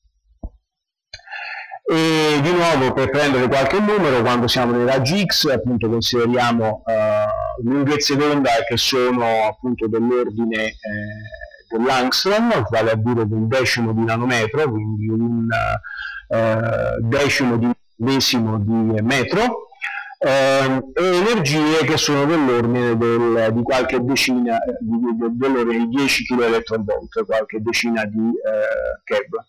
E di nuovo, per prendere qualche numero, quando siamo nei raggi X appunto consideriamo uh, lunghezze d'onda che sono appunto dell'ordine eh, dell'angstrom, vale a dire un decimo di nanometro, quindi un uh, decimo di millesimo di metro, uh, e energie che sono dell'ordine del, di qualche decina, di, de, dell'ordine di dieci chiloeletronvolt, qualche decina di uh, keV.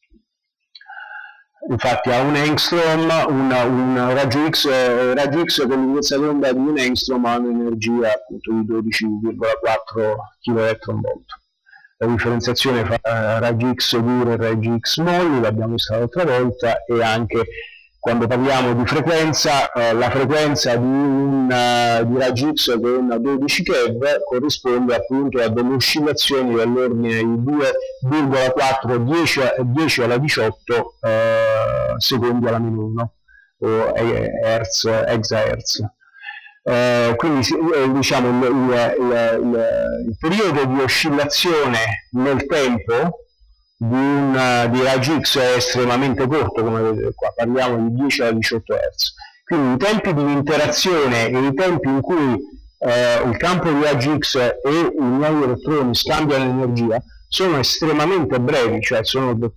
Infatti a un angstrom, una, un raggio X, eh, raggio X con lunghezza d'onda di un angstrom ha un'energia appunto di dodici virgola quattro chiloeletronvolt. La differenziazione fra eh, raggi X duri e raggi X molli l'abbiamo vista l'altra volta, e anche quando parliamo di frequenza, eh, la frequenza di, un, uh, di raggi X con dodici keV corrisponde appunto a delle oscillazioni dell'ordine di due virgola quattro dieci alla diciotto eh, secondi alla meno uno, o hertz, exahertz. Eh, quindi eh, diciamo il, il, il, il periodo di oscillazione nel tempo di, un, di raggi X è estremamente corto, come vedete qua, parliamo di dieci alla diciotto hertz. Quindi i tempi di interazione e i tempi in cui eh, il campo di raggi X e i nuovi elettroni scambiano energia sono estremamente brevi, cioè sono dei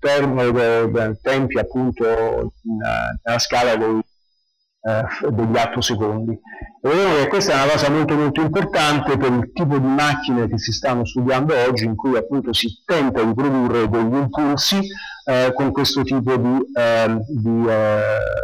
tempi appunto in, nella scala dei, eh, degli attosecondi. E vedete che questa è una cosa molto molto importante per il tipo di macchine che si stanno studiando oggi, in cui appunto si tenta di produrre degli impulsi eh, con questo tipo di, eh, di, eh,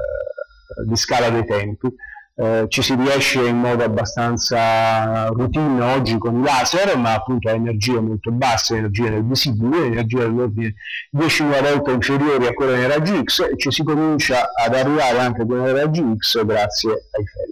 di scala dei tempi. Eh, ci si riesce in modo abbastanza routine oggi con i laser, ma appunto a energie molto basse, energie nel visibile, energie dell'ordine diecimila volte inferiori a quelle nei raggi X, e ci si comincia ad arrivare anche con i raggi X grazie ai Feld.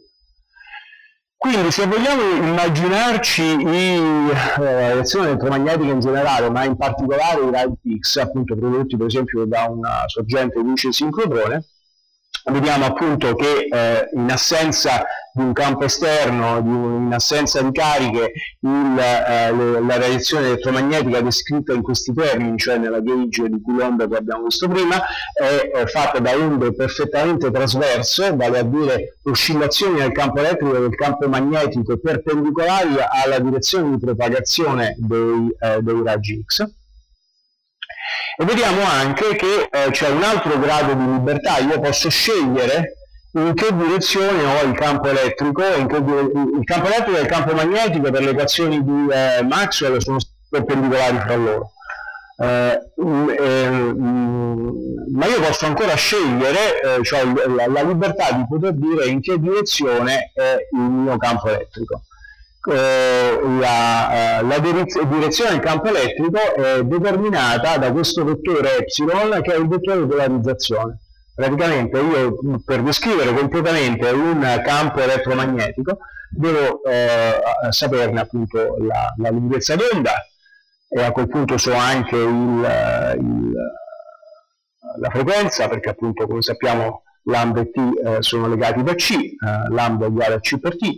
Quindi se vogliamo immaginarci i, eh, le lezioni elettromagnetiche in generale, ma in particolare i raggi X, appunto prodotti per esempio da una sorgente di luce sincrotrone, vediamo appunto che eh, in assenza di un campo esterno, di un, in assenza di cariche, il, eh, le, la radiazione elettromagnetica descritta in questi termini, cioè nella gauge di Coulomb che abbiamo visto prima, è, è fatta da onde perfettamente trasverse, vale a dire oscillazioni del campo elettrico e del campo magnetico perpendicolari alla direzione di propagazione dei, eh, dei raggi X. E vediamo anche che eh, c'è un altro grado di libertà. Io posso scegliere in che direzione ho il campo elettrico, in che, il campo elettrico e il campo magnetico per le equazioni di eh, Maxwell sono perpendicolari fra loro. Eh, eh, ma io posso ancora scegliere, eh, cioè la, la libertà di poter dire in che direzione è il mio campo elettrico. Eh, la, la direzione del campo elettrico è determinata da questo vettore epsilon, che è il vettore di polarizzazione. Praticamente io, per descrivere completamente un campo elettromagnetico, devo eh, saperne appunto la, la lunghezza d'onda, e a quel punto so anche il, il, la frequenza, perché appunto, come sappiamo, lambda e t eh, sono legati da c, eh, lambda è uguale a c per t,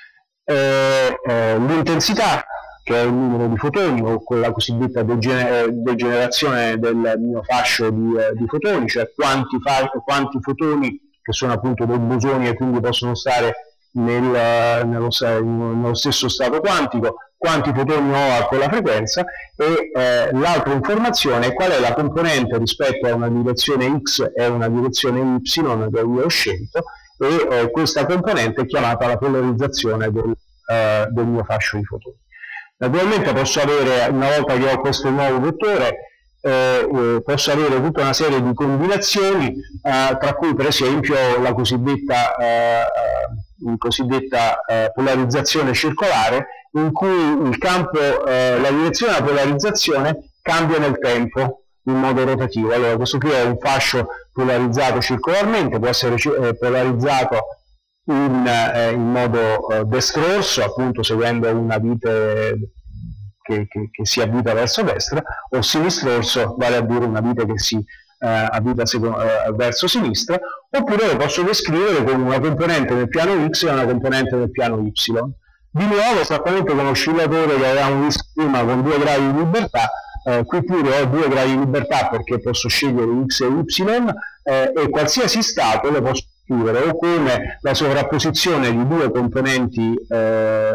eh, eh, l'intensità, che è il numero di fotoni, o quella cosiddetta degener degenerazione del mio fascio di, eh, di fotoni, cioè quanti, quanti fotoni, che sono appunto dei bosoni e quindi possono stare nel, nello, nello stesso stato quantico, quanti fotoni ho a quella frequenza, e eh, l'altra informazione è qual è la componente rispetto a una direzione x e una direzione y che io ho scelto, e eh, questa componente è chiamata la polarizzazione del, eh, del mio fascio di fotoni. Naturalmente posso avere, una volta che ho questo nuovo vettore, eh, eh, posso avere tutta una serie di combinazioni, eh, tra cui per esempio la cosiddetta, eh, la cosiddetta eh, polarizzazione circolare, in cui il campo, eh, la direzione della polarizzazione cambia nel tempo in modo rotativo. Allora, questo qui è un fascio polarizzato circolarmente, può essere eh, polarizzato in, eh, in modo eh, destro-orso, appunto seguendo una vite che, che, che si avvita verso destra, o sinistro-orso, vale a dire una vite che si eh, avvita eh, verso sinistra, oppure lo posso descrivere con una componente nel piano x e una componente nel piano y. Di nuovo, esattamente come oscillatore che avevamo visto prima con due gradi di libertà, eh, qui pure ho due gradi di libertà perché posso scegliere x e y, eh, e qualsiasi stato lo posso scrivere o come la sovrapposizione di due componenti eh,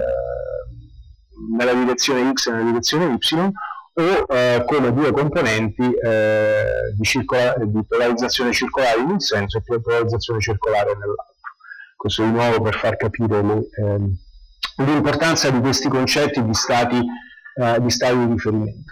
nella direzione x e nella direzione y, o eh, come due componenti eh, di, di polarizzazione circolare in un senso e polarizzazione circolare nell'altro. Questo di nuovo per far capire le, eh, l'importanza di questi concetti di stati, eh, di stati di riferimento.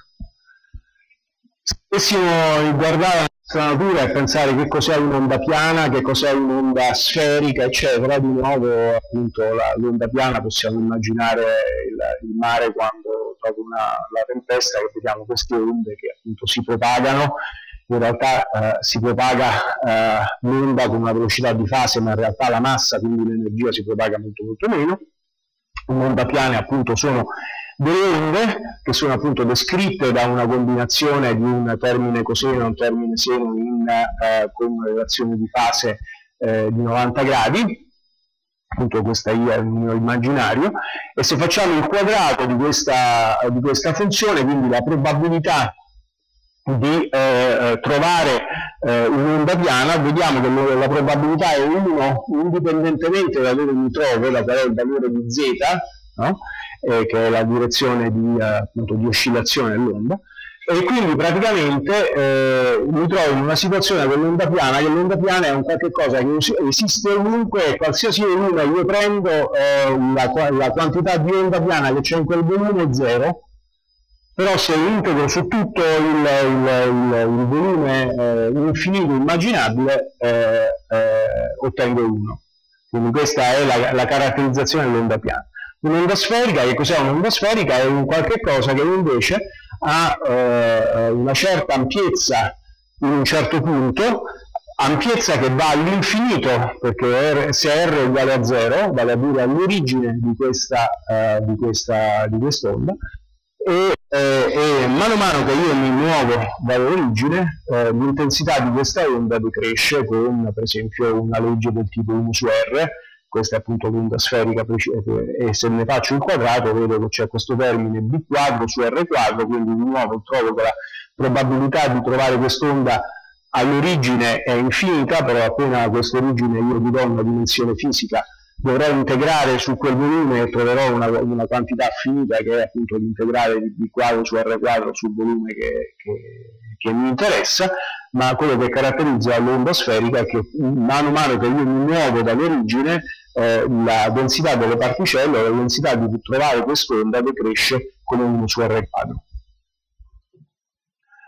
Se dovessimo guardare la nostra natura e pensare che cos'è un'onda piana, che cos'è un'onda sferica, eccetera, di nuovo appunto l'onda piana possiamo immaginare il, il mare quando dopo una, la tempesta, che vediamo queste onde che appunto si propagano. In realtà eh, si propaga eh, l'onda con una velocità di fase, ma in realtà la massa, quindi l'energia, si propaga molto molto meno. Un'onda piana appunto sono delle onde che sono appunto descritte da una combinazione di un termine coseno e un termine seno in, eh, con una relazione di fase eh, di novanta gradi, appunto questo è il mio immaginario, e se facciamo il quadrato di questa, di questa funzione, quindi la probabilità di eh, trovare eh, un'onda piana, vediamo che la probabilità è uno indipendentemente da dove mi trovo, da qual è il valore di z, no? eh, che è la direzione di, eh, appunto, di oscillazione dell'onda, e quindi praticamente eh, mi trovo in una situazione dell'onda piana, che l'onda piana è un qualche cosa che esiste ovunque, e qualsiasi volume io prendo, eh, la, la quantità di onda piana che c'è in quel volume è zero, però se integro su tutto il, il, il, il volume eh, infinito immaginabile eh, eh, ottengo uno. Quindi questa è la, la caratterizzazione dell'onda piana. Un'onda sferica, che cos'è un'onda sferica? È un qualche cosa che invece ha eh, una certa ampiezza in un certo punto, ampiezza che va all'infinito, perché R, se R è uguale a zero, vale a dire all'origine di questa, eh, di questa, di quest'onda, e, eh, e mano a mano che io mi muovo dall'origine, eh, l'intensità di questa onda decresce con, per esempio, una legge del tipo uno su R. Questa è appunto l'onda sferica, e se ne faccio il quadrato vedo che c'è questo termine b quadro su r quadro, quindi di nuovo trovo che la probabilità di trovare quest'onda all'origine è infinita, però appena questa origine io gli do una dimensione fisica, dovrò integrare su quel volume e troverò una, una quantità finita, che è appunto l'integrale di b quadro su r quadro sul volume che, che, che mi interessa. Ma quello che caratterizza l'onda sferica è che mano a mano che io mi muovo dall'origine, eh, la densità delle particelle, la densità di trovare quest'onda decresce come uno su r quadro.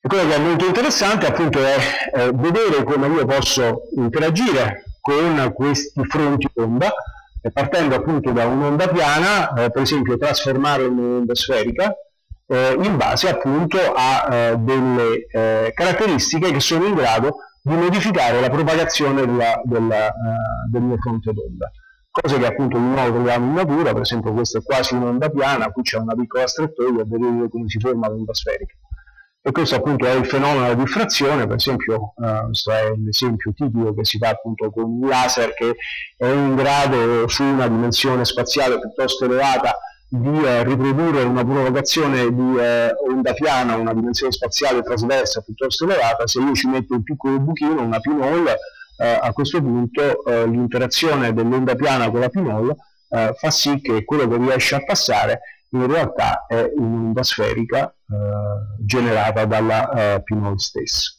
Quello che è molto interessante appunto è, è vedere come io posso interagire con questi fronti onda, e partendo appunto da un'onda piana, eh, per esempio trasformarla in un'onda sferica, eh, in base appunto a eh, delle eh, caratteristiche che sono in grado di modificare la propagazione della, della, uh, del mio fronte d'onda. Cose che appunto di nuovo troviamo in natura, per esempio questa è quasi un'onda piana, qui c'è una piccola strettoia, vedete come si forma l'onda sferica. E questo appunto è il fenomeno della diffrazione, per esempio uh, questo è l'esempio tipico che si fa appunto con un laser che è in grado su una dimensione spaziale piuttosto elevata di eh, riprodurre una propagazione di eh, onda piana, una dimensione spaziale trasversa piuttosto elevata. Se io ci metto un piccolo buchino, una pinhole, eh, a questo punto eh, l'interazione dell'onda piana con la pinhole eh, fa sì che quello che riesce a passare in realtà è un'onda sferica eh, generata dalla eh, pinhole stessa.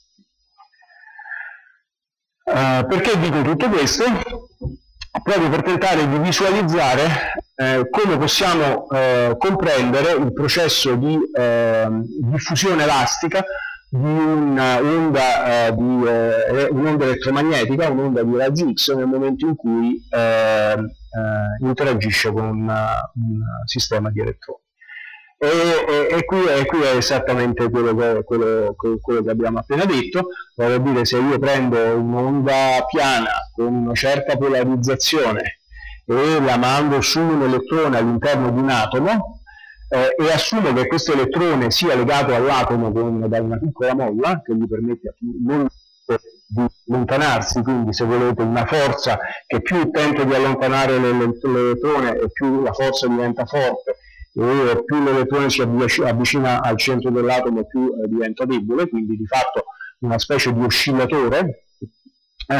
Eh, perché dico tutto questo? Proprio per tentare di visualizzare eh, come possiamo eh, comprendere il processo di eh, diffusione elastica di un'onda eh, eh, un'onda elettromagnetica, un'onda di raggi X, nel momento in cui eh, eh, interagisce con una, un sistema di elettroni. E, e, e, qui, e qui è esattamente quello che, quello, quello che abbiamo appena detto, vale a dire, se io prendo un'onda piana con una certa polarizzazione e la mando su un elettrone all'interno di un atomo eh, e assumo che questo elettrone sia legato all'atomo da una piccola molla che gli permette non di allontanarsi, quindi se volete una forza che più tento di allontanare l'elettrone e più la forza diventa forte, e più l'elettrone si avvicina al centro dell'atomo più eh, diventa debole, quindi di fatto una specie di oscillatore, eh,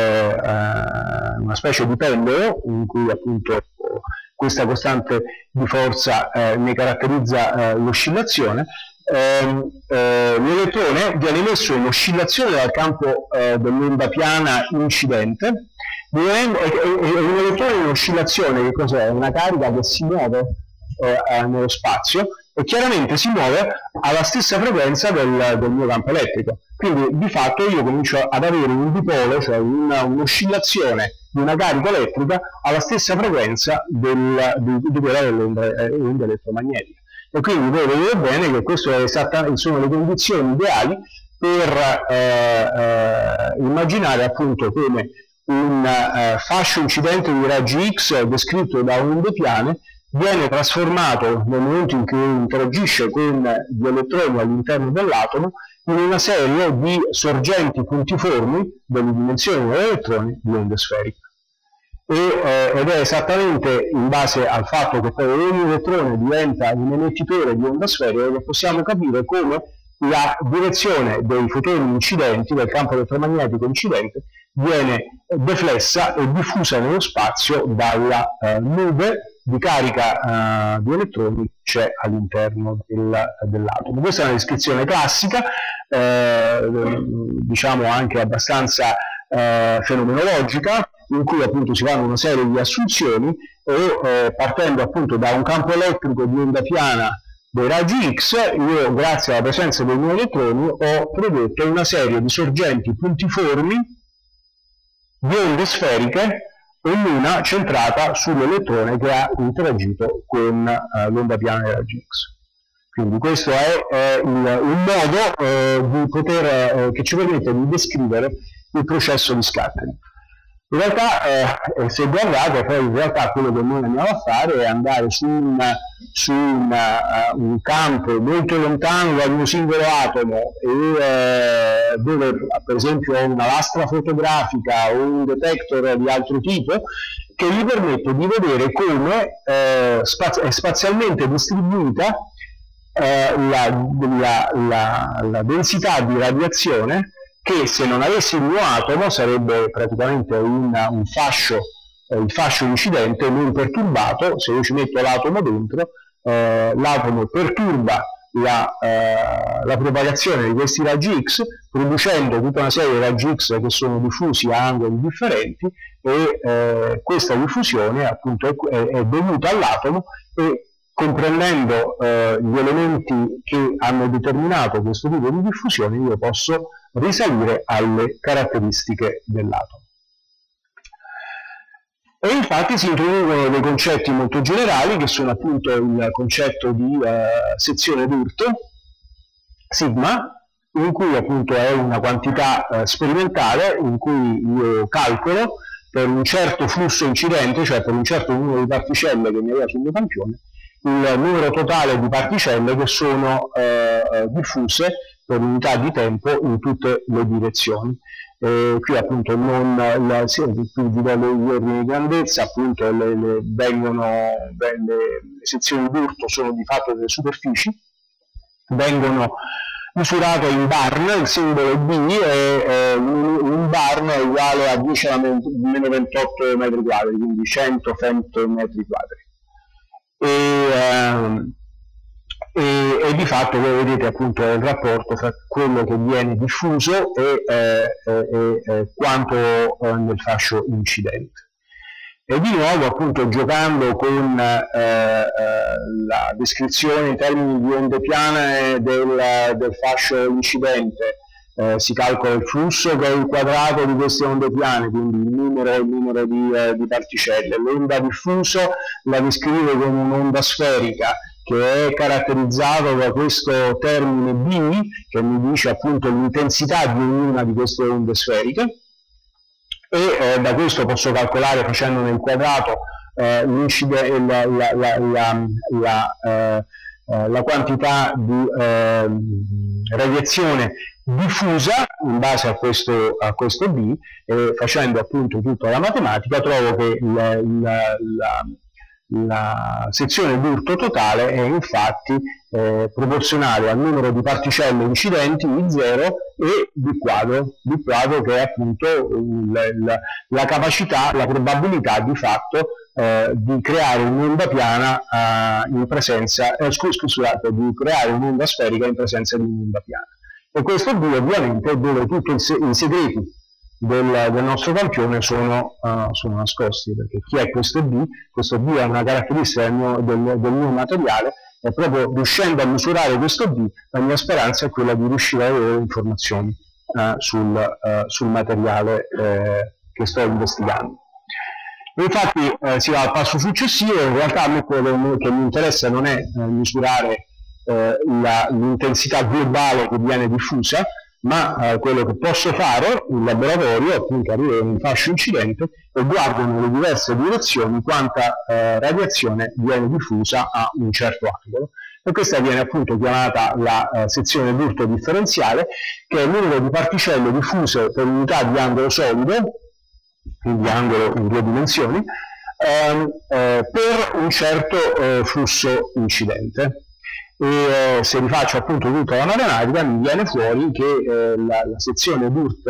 eh, una specie di pendolo in cui appunto questa costante di forza eh, ne caratterizza eh, l'oscillazione. Eh, eh, l'elettrone viene messo in oscillazione dal campo eh, dell'onda piana incidente. È un elettrone in oscillazione, che cos'è? Una carica che si muove Eh, nello spazio e chiaramente si muove alla stessa frequenza del, del mio campo elettrico, quindi di fatto io comincio ad avere un dipolo, cioè un'oscillazione di una carica elettrica alla stessa frequenza del, di, di quella dell'onda eh, elettromagnetica, e quindi voi vedete bene che queste sono le condizioni ideali per eh, eh, immaginare appunto come un eh, fascio incidente di raggi X descritto da onde piane viene trasformato nel momento in cui interagisce con gli elettroni all'interno dell'atomo in una serie di sorgenti puntiformi delle dimensioni degli elettroni di onde sferiche. E, eh, ed è esattamente in base al fatto che poi ogni elettrone diventa un emettitore di onda sferica che possiamo capire come la direzione dei fotoni incidenti, del campo elettromagnetico incidente, viene deflessa e diffusa nello spazio dalla eh, nube di carica uh, di elettroni che c'è all'interno del, dell'atomo. Questa è una descrizione classica, eh, diciamo anche abbastanza eh, fenomenologica, in cui appunto si fanno una serie di assunzioni e eh, partendo appunto da un campo elettrico di onda piana dei raggi X, io grazie alla presenza dei miei elettroni ho prodotto una serie di sorgenti puntiformi di onde sferiche, ognuna centrata sull'elettrone che ha interagito con uh, l'onda piana dei raggi X. Quindi questo è eh, il, un modo eh, di poter, eh, che ci permette di descrivere il processo di scattering. In realtà, eh, se guardate, poi in realtà quello che noi andiamo a fare è andare su, una, su una, uh, un campo molto lontano dal mio singolo atomo, e eh, dove per esempio ho una lastra fotografica o un detector di altro tipo, che gli permette di vedere come eh, spaz è spazialmente distribuita eh, la, la, la, la densità di radiazione, che se non avessi il mio atomo sarebbe praticamente un, un fascio, eh, il fascio incidente non perturbato. Se io ci metto l'atomo dentro, eh, l'atomo perturba la, eh, la propagazione di questi raggi X, producendo tutta una serie di raggi X che sono diffusi a angoli differenti, e eh, questa diffusione appunto è, è dovuta all'atomo, e comprendendo eh, gli elementi che hanno determinato questo tipo di diffusione, io posso risalire alle caratteristiche dell'atomo. E infatti si introducono dei concetti molto generali, che sono appunto il concetto di eh, sezione d'Hurt, sigma, in cui appunto è una quantità eh, sperimentale, in cui io calcolo per un certo flusso incidente, cioè per un certo numero di particelle che mi aveva sul mio campione, il numero totale di particelle che sono eh, diffuse per unità di tempo in tutte le direzioni. Eh, qui appunto non la, sì, più di ordini di grandezza, appunto le, le, vengono, le, le sezioni d'Hurt sono di fatto delle superfici, vengono misurate in barn, il simbolo B, e eh, un, un barn è uguale a dieci alla meno ventotto metri quadri, quindi cento femtometri quadri. E, ehm, E, e di fatto voi vedete appunto il rapporto tra quello che viene diffuso e, eh, e, e quanto eh, nel fascio incidente. E di nuovo appunto giocando con eh, eh, la descrizione in termini di onde piane del, del fascio incidente, eh, si calcola il flusso che è il quadrato di queste onde piane, quindi il numero, il numero di, eh, di particelle. L'onda diffuso la descrive come un'onda sferica, che è caratterizzato da questo termine B, che mi dice appunto l'intensità di ognuna di queste onde sferiche, e eh, da questo posso calcolare, facendone il quadrato, eh, la, la, la, la, la, eh, la quantità di eh, radiazione diffusa in base a questo, a questo B, e facendo appunto tutta la matematica trovo che la, la, la La sezione d'Hurt totale è infatti eh, proporzionale al numero di particelle incidenti, I zero, e B quadro, B quadro che è appunto la, la, la capacità, la probabilità di fatto eh, di creare un'onda piana eh, in presenza, eh, scusate, di creare un'onda sferica in presenza di un'onda piana. E questo B ovviamente è dove tutti i segreti Del, del nostro campione sono, uh, sono nascosti, perché chi è questo B? Questo B è una caratteristica del mio, del, del mio materiale, e proprio riuscendo a misurare questo B la mia speranza è quella di riuscire a avere informazioni uh, sul, uh, sul materiale eh, che sto investigando. Infatti eh, si va al passo successivo. In realtà a me quello che mi interessa non è eh, misurare eh, l'intensità globale che viene diffusa, ma eh, quello che posso fare in laboratorio, appunto arrivo in un fascio incidente e guardo nelle diverse direzioni quanta eh, radiazione viene diffusa a un certo angolo, e questa viene appunto chiamata la eh, sezione d'Hurt differenziale, che è il numero di particelle diffuse per unità di angolo solido, quindi angolo in due dimensioni, ehm, eh, per un certo eh, flusso incidente. E eh, se rifaccio appunto tutta la matematica mi viene fuori che eh, la, la sezione d'Hurt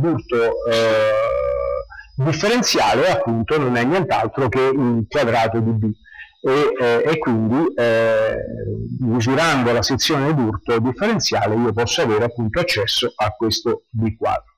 eh, differenziale appunto non è nient'altro che il quadrato di B, e, eh, e quindi eh, misurando la sezione d'Hurt differenziale io posso avere appunto accesso a questo B quadro.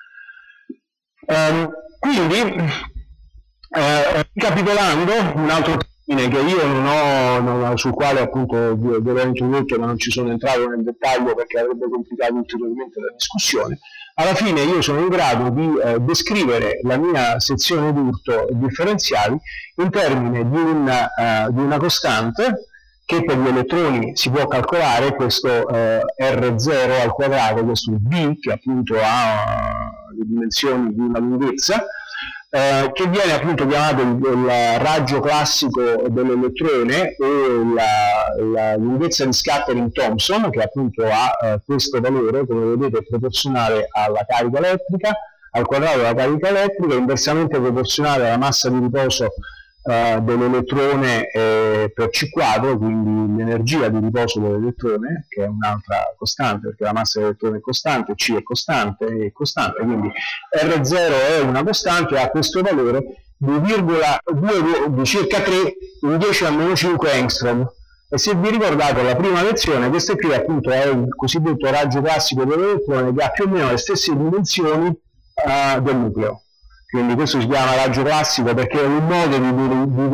Um, quindi eh, ricapitolando, un altro che io non ho, non, sul quale appunto vi ho introdotto, ma non ci sono entrato nel dettaglio perché avrebbe complicato ulteriormente la discussione, alla fine io sono in grado di eh, descrivere la mia sezione d'Hurt differenziali in termini di una, uh, di una costante che per gli elettroni si può calcolare, questo eh, R zero al quadrato, questo B, che appunto ha uh, le dimensioni di una lunghezza, Eh, che viene appunto chiamato il, il raggio classico dell'elettrone, o la, la lunghezza di scattering Thomson, che appunto ha eh, questo valore, come vedete, proporzionale alla carica elettrica, al quadrato della carica elettrica, inversamente proporzionale alla massa di riposo eh, dell'elettrone eh, per C quadro, quindi l'energia di riposo dell'elettrone, che è un'altra costante, perché la massa dell'elettrone è costante, C è costante, E è costante, quindi R zero è una costante, ha questo valore di, di circa tre in dieci alla meno cinque angstrom. E se vi ricordate alla prima lezione, questo qui appunto è il cosiddetto raggio classico dell'elettrone, che ha più o meno le stesse dimensioni uh, del nucleo. Quindi questo si chiama raggio classico perché è un modo di, di, di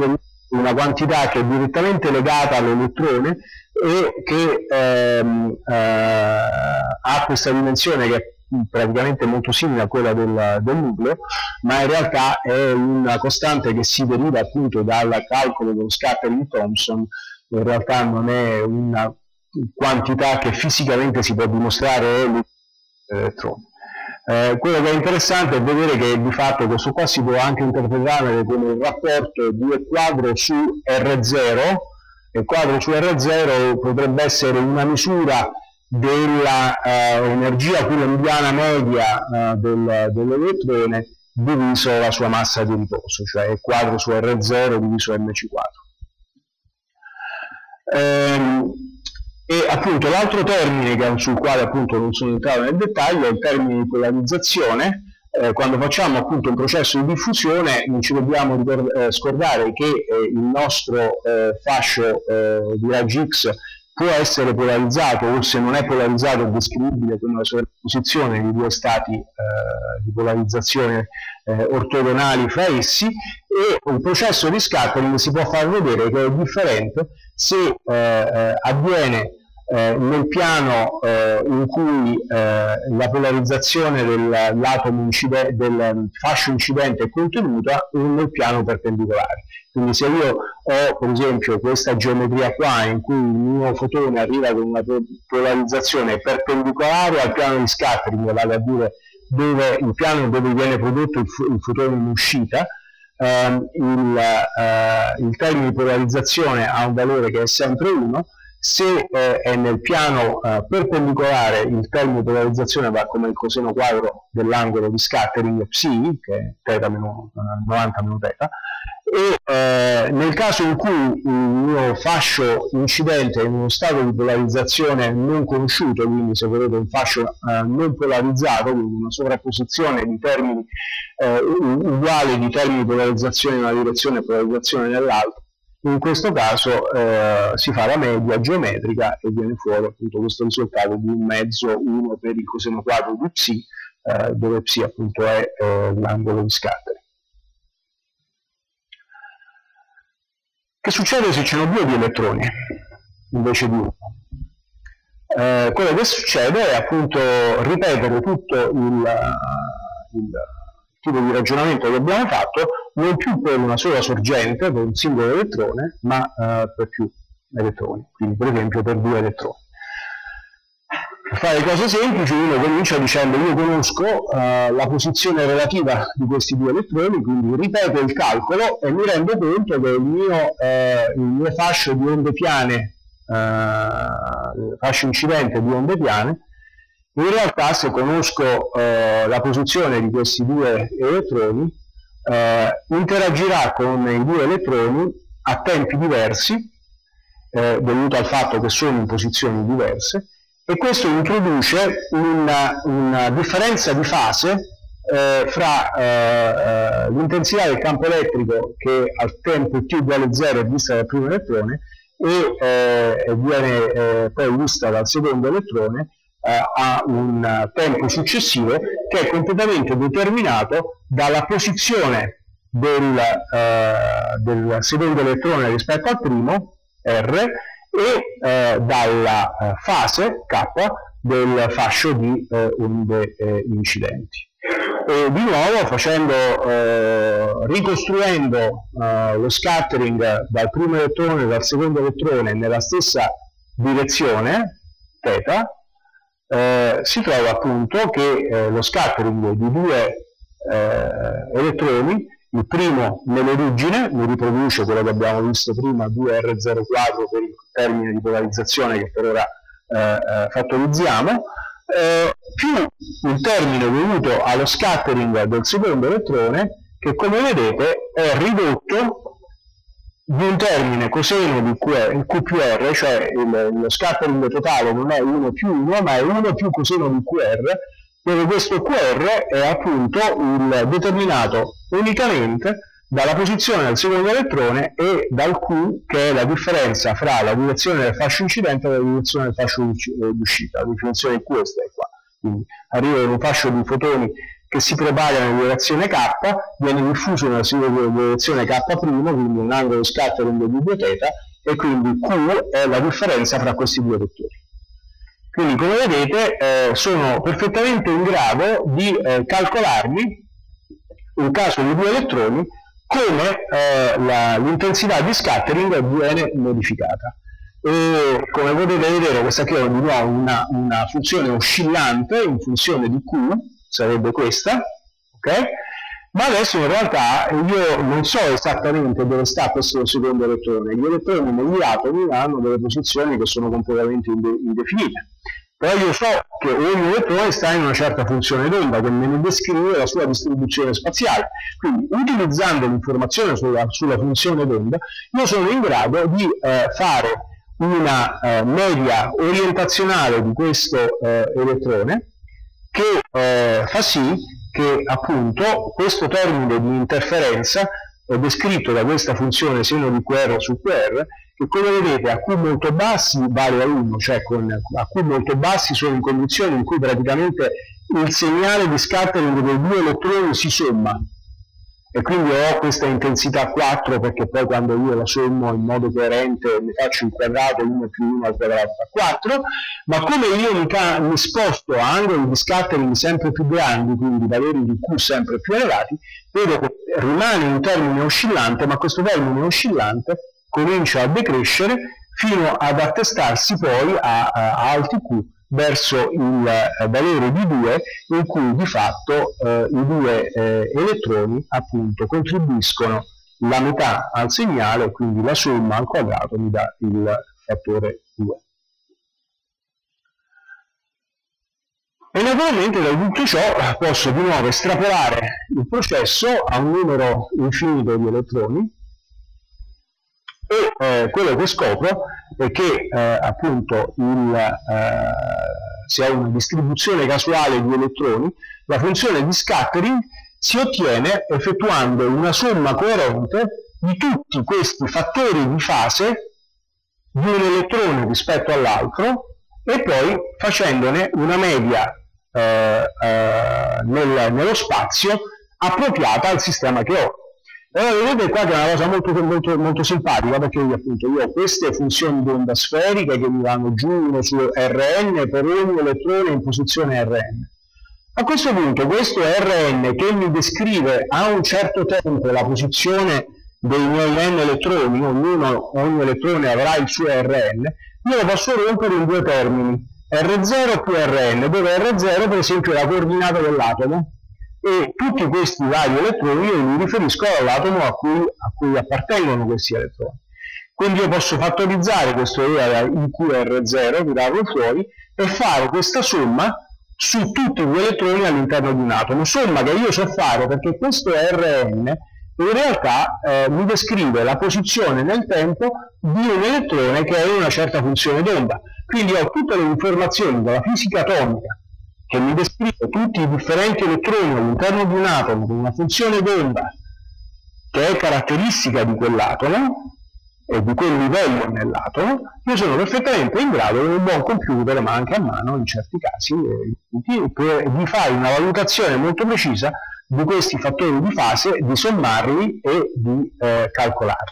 una quantità che è direttamente legata all'elettrone e che ehm, eh, ha questa dimensione che è praticamente molto simile a quella del, del nucleo, ma in realtà è una costante che si deriva appunto dal calcolo dello scattering Thomson. In realtà non è una quantità che fisicamente si può dimostrare l'elettrone. Eh, quello che è interessante è vedere che di fatto questo qua si può anche interpretare come un rapporto di E quadro su R zero. E quadro su R zero potrebbe essere una misura dell'energia uh, coulombiana media uh, del, dell'elettrone diviso la sua massa di riposo, cioè E quadro su R zero diviso mc quadro. Ehm, e appunto l'altro termine che, sul quale appunto non sono entrato nel dettaglio è il termine di polarizzazione. Eh, quando facciamo appunto un processo di diffusione non ci dobbiamo eh, scordare che eh, il nostro eh, fascio eh, di raggi X può essere polarizzato, o se non è polarizzato è descrivibile come una sovrapposizione di due stati eh, di polarizzazione eh, ortogonali fra essi, e un processo di scattering si può far vedere che è differente se eh, eh, avviene eh, nel piano eh, in cui eh, la polarizzazione del, l'atomo incide, del fascio incidente è contenuta o nel piano perpendicolare. Quindi se io ho per esempio questa geometria qua in cui il mio fotone arriva con una polarizzazione perpendicolare al piano di scattering, vale a dire dove, il piano dove viene prodotto il, il fotone in uscita, ehm, il, eh, il termine di polarizzazione ha un valore che è sempre uno. Se eh, è nel piano eh, perpendicolare, il termine di polarizzazione va come il coseno quadro dell'angolo di scattering psi, che è θ meno novanta meno θ, e eh, nel caso in cui il mio fascio incidente è in uno stato di polarizzazione non conosciuto, quindi se volete un fascio eh, non polarizzato, quindi una sovrapposizione di termini eh, uguali di termini di polarizzazione in una direzione e polarizzazione nell'altra, in questo caso eh, si fa la media geometrica e viene fuori appunto questo risultato di un mezzo uno per il coseno quadro di psi, eh, dove psi appunto è eh, l'angolo di scattering. Che succede se ce ne sono due di elettroni invece di uno? Eh, quello che succede è appunto ripetere tutto il, il tipo di ragionamento che abbiamo fatto, non più per una sola sorgente, per un singolo elettrone, ma eh, per più elettroni, quindi per esempio per due elettroni. Per fare cose semplici uno comincia dicendo io conosco uh, la posizione relativa di questi due elettroni, quindi ripeto il calcolo e mi rendo conto che il mio, uh, il mio fascio di onde piane, uh, fascio incidente di onde piane, in realtà se conosco uh, la posizione di questi due elettroni, uh, interagirà con i due elettroni a tempi diversi, eh, dovuto al fatto che sono in posizioni diverse, e questo introduce una, una differenza di fase eh, fra eh, eh, l'intensità del campo elettrico che al tempo t uguale zero è vista dal primo elettrone e eh, viene eh, poi vista dal secondo elettrone eh, a un tempo successivo che è completamente determinato dalla posizione del, eh, del secondo elettrone rispetto al primo, R, e eh, dalla eh, fase K del fascio di eh, onde eh, incidenti. E di nuovo facendo, eh, ricostruendo eh, lo scattering dal primo elettrone e dal secondo elettrone nella stessa direzione, θ, eh, si trova appunto che eh, lo scattering di due eh, elettroni, il primo nell'origine mi riproduce quello che abbiamo visto prima, due R zero quadro per il termine di polarizzazione che per ora eh, fattorizziamo, eh, più il termine dovuto allo scattering del secondo elettrone, che come vedete è ridotto di un termine coseno di Q, il Q più R, cioè il, lo scattering totale non è uno più uno, ma è uno più coseno di Q R, dove questo Q R è appunto il determinato unicamente dalla posizione del secondo elettrone e dal Q, che è la differenza fra la direzione del fascio incidente e la direzione del fascio d'uscita. La definizione di questa è qua. Quindi arrivo in un fascio di fotoni che si propaga nella direzione K, viene diffuso nella direzione K', quindi un angolo di scattering di due θ, e quindi Q è la differenza fra questi due vettori. Quindi, come vedete, eh, sono perfettamente in grado di eh, calcolarmi, in caso di due elettroni, come eh, l'intensità di scattering viene modificata. E come potete vedere, questa qui è di nuovo una, una funzione oscillante in funzione di Q, sarebbe questa, ok? Ma adesso in realtà io non so esattamente dove sta questo secondo elettrone. Gli elettroni negli atomi hanno delle posizioni che sono completamente indefinite, però io so che ogni elettrone sta in una certa funzione d'onda che me ne descrive la sua distribuzione spaziale. Quindi, utilizzando l'informazione sulla, sulla funzione d'onda, io sono in grado di eh, fare una eh, media orientazionale di questo eh, elettrone che eh, fa sì che appunto questo termine di interferenza è descritto da questa funzione seno di Q R su Q R, che come vedete a Q molto bassi vale a uno, cioè con, a Q molto bassi sono in condizioni in cui praticamente il segnale di scattering dei due elettroni si somma, e quindi ho questa intensità quattro, perché poi quando io la sommo in modo coerente ne faccio il quadrato, uno più uno al quadrato fa quattro, ma come io mi, mi sposto a angoli di scattering sempre più grandi, quindi valori di Q sempre più elevati, vedo che rimane un termine oscillante, ma questo termine oscillante comincia a decrescere fino ad attestarsi poi a, a alti Q verso il eh, valore di due, in cui di fatto eh, i due eh, elettroni appunto contribuiscono la metà al segnale, quindi la somma al quadrato mi dà il fattore due. E naturalmente da tutto ciò posso di nuovo estrapolare il processo a un numero infinito di elettroni, e eh, quello che scopro è che eh, appunto il, eh, se ho una distribuzione casuale di elettroni, la funzione di scattering si ottiene effettuando una somma coerente di tutti questi fattori di fase di un elettrone rispetto all'altro, e poi facendone una media eh, eh, nel, nello spazio appropriata al sistema che ho. Allora vedete qua che è una cosa molto, molto, molto simpatica, perché io, appunto, io ho queste funzioni di onda sferica che mi vanno giù uno su R N per ogni elettrone in posizione R N. A questo punto questo R N, che mi descrive a un certo tempo la posizione dei miei N elettroni, ognuno, ogni elettrone avrà il suo R N, io lo posso rompere in due termini, R zero più R N, dove R zero per esempio è la coordinata dell'atomo, e tutti questi vari elettroni io li riferisco all'atomo a cui, a cui appartengono questi elettroni. Quindi io posso fattorizzare questo I Q R zero, tirarlo fuori, e fare questa somma su tutti gli elettroni all'interno di un atomo, somma che io so fare perché questo R N in realtà eh, mi descrive la posizione nel tempo di un elettrone che è in una certa funzione d'onda. Quindi ho tutte le informazioni della fisica atomica che mi descrive tutti i differenti elettroni all'interno di un atomo con una funzione d'onda che è caratteristica di quell'atomo e di quel livello nell'atomo. Io sono perfettamente in grado, con un buon computer, ma anche a mano in certi casi, di, di fare una valutazione molto precisa di questi fattori di fase, di sommarli e di eh, calcolarli.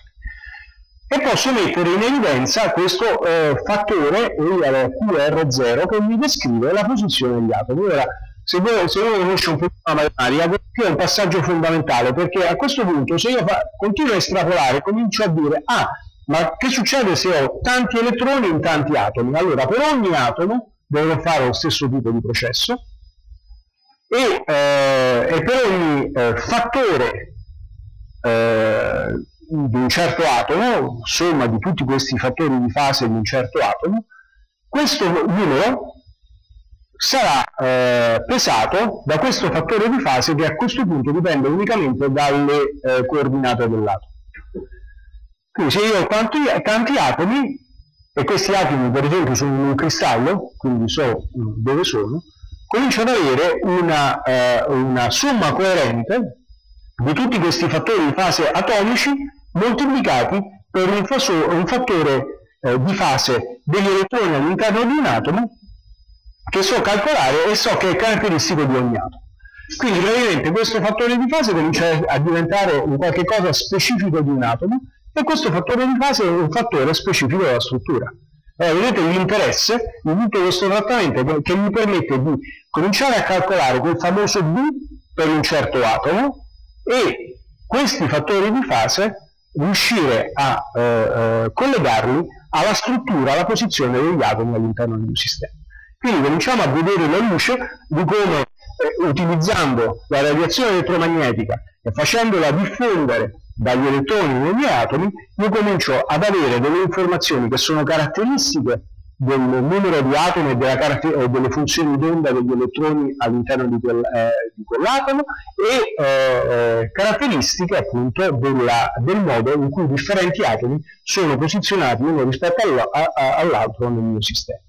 E posso mettere in evidenza questo eh, fattore Q R zero che mi descrive la posizione degli atomi. Ora, se voi, se voi conosce un po' la matematica, questo è un passaggio fondamentale, perché a questo punto se io fa, continuo a estrapolare, comincio a dire, ah, ma che succede se ho tanti elettroni in tanti atomi? Allora, per ogni atomo devo fare lo stesso tipo di processo, e, eh, e per ogni eh, fattore eh, di un certo atomo, somma di tutti questi fattori di fase di un certo atomo, questo numero sarà eh, pesato da questo fattore di fase, che a questo punto dipende unicamente dalle eh, coordinate dell'atomo. Quindi se io ho tanti, tanti atomi, e questi atomi per esempio sono in un cristallo, quindi so dove sono, comincio ad avere una, eh, una somma coerente di tutti questi fattori di fase atomici moltiplicati per un, un fattore eh, di fase degli elettroni all'interno di un atomo che so calcolare e so che è caratteristico di ogni atomo. Quindi praticamente questo fattore di fase comincia a diventare un qualche cosa specifico di un atomo, e questo fattore di fase è un fattore specifico della struttura. Allora, vedete l'interesse di tutto questo trattamento che, che mi permette di cominciare a calcolare quel famoso B per un certo atomo, e questi fattori di fase riuscire a eh, eh, collegarli alla struttura, alla posizione degli atomi all'interno di un sistema. Quindi cominciamo a vedere la luce di come, eh, utilizzando la radiazione elettromagnetica e facendola diffondere dagli elettroni negli atomi, io comincio ad avere delle informazioni che sono caratteristiche del numero di atomi e della e delle funzioni d'onda degli elettroni all'interno di, quel, eh, di quell'atomo, e eh, caratteristiche appunto della, del modo in cui differenti atomi sono posizionati uno rispetto all'altro nel mio sistema.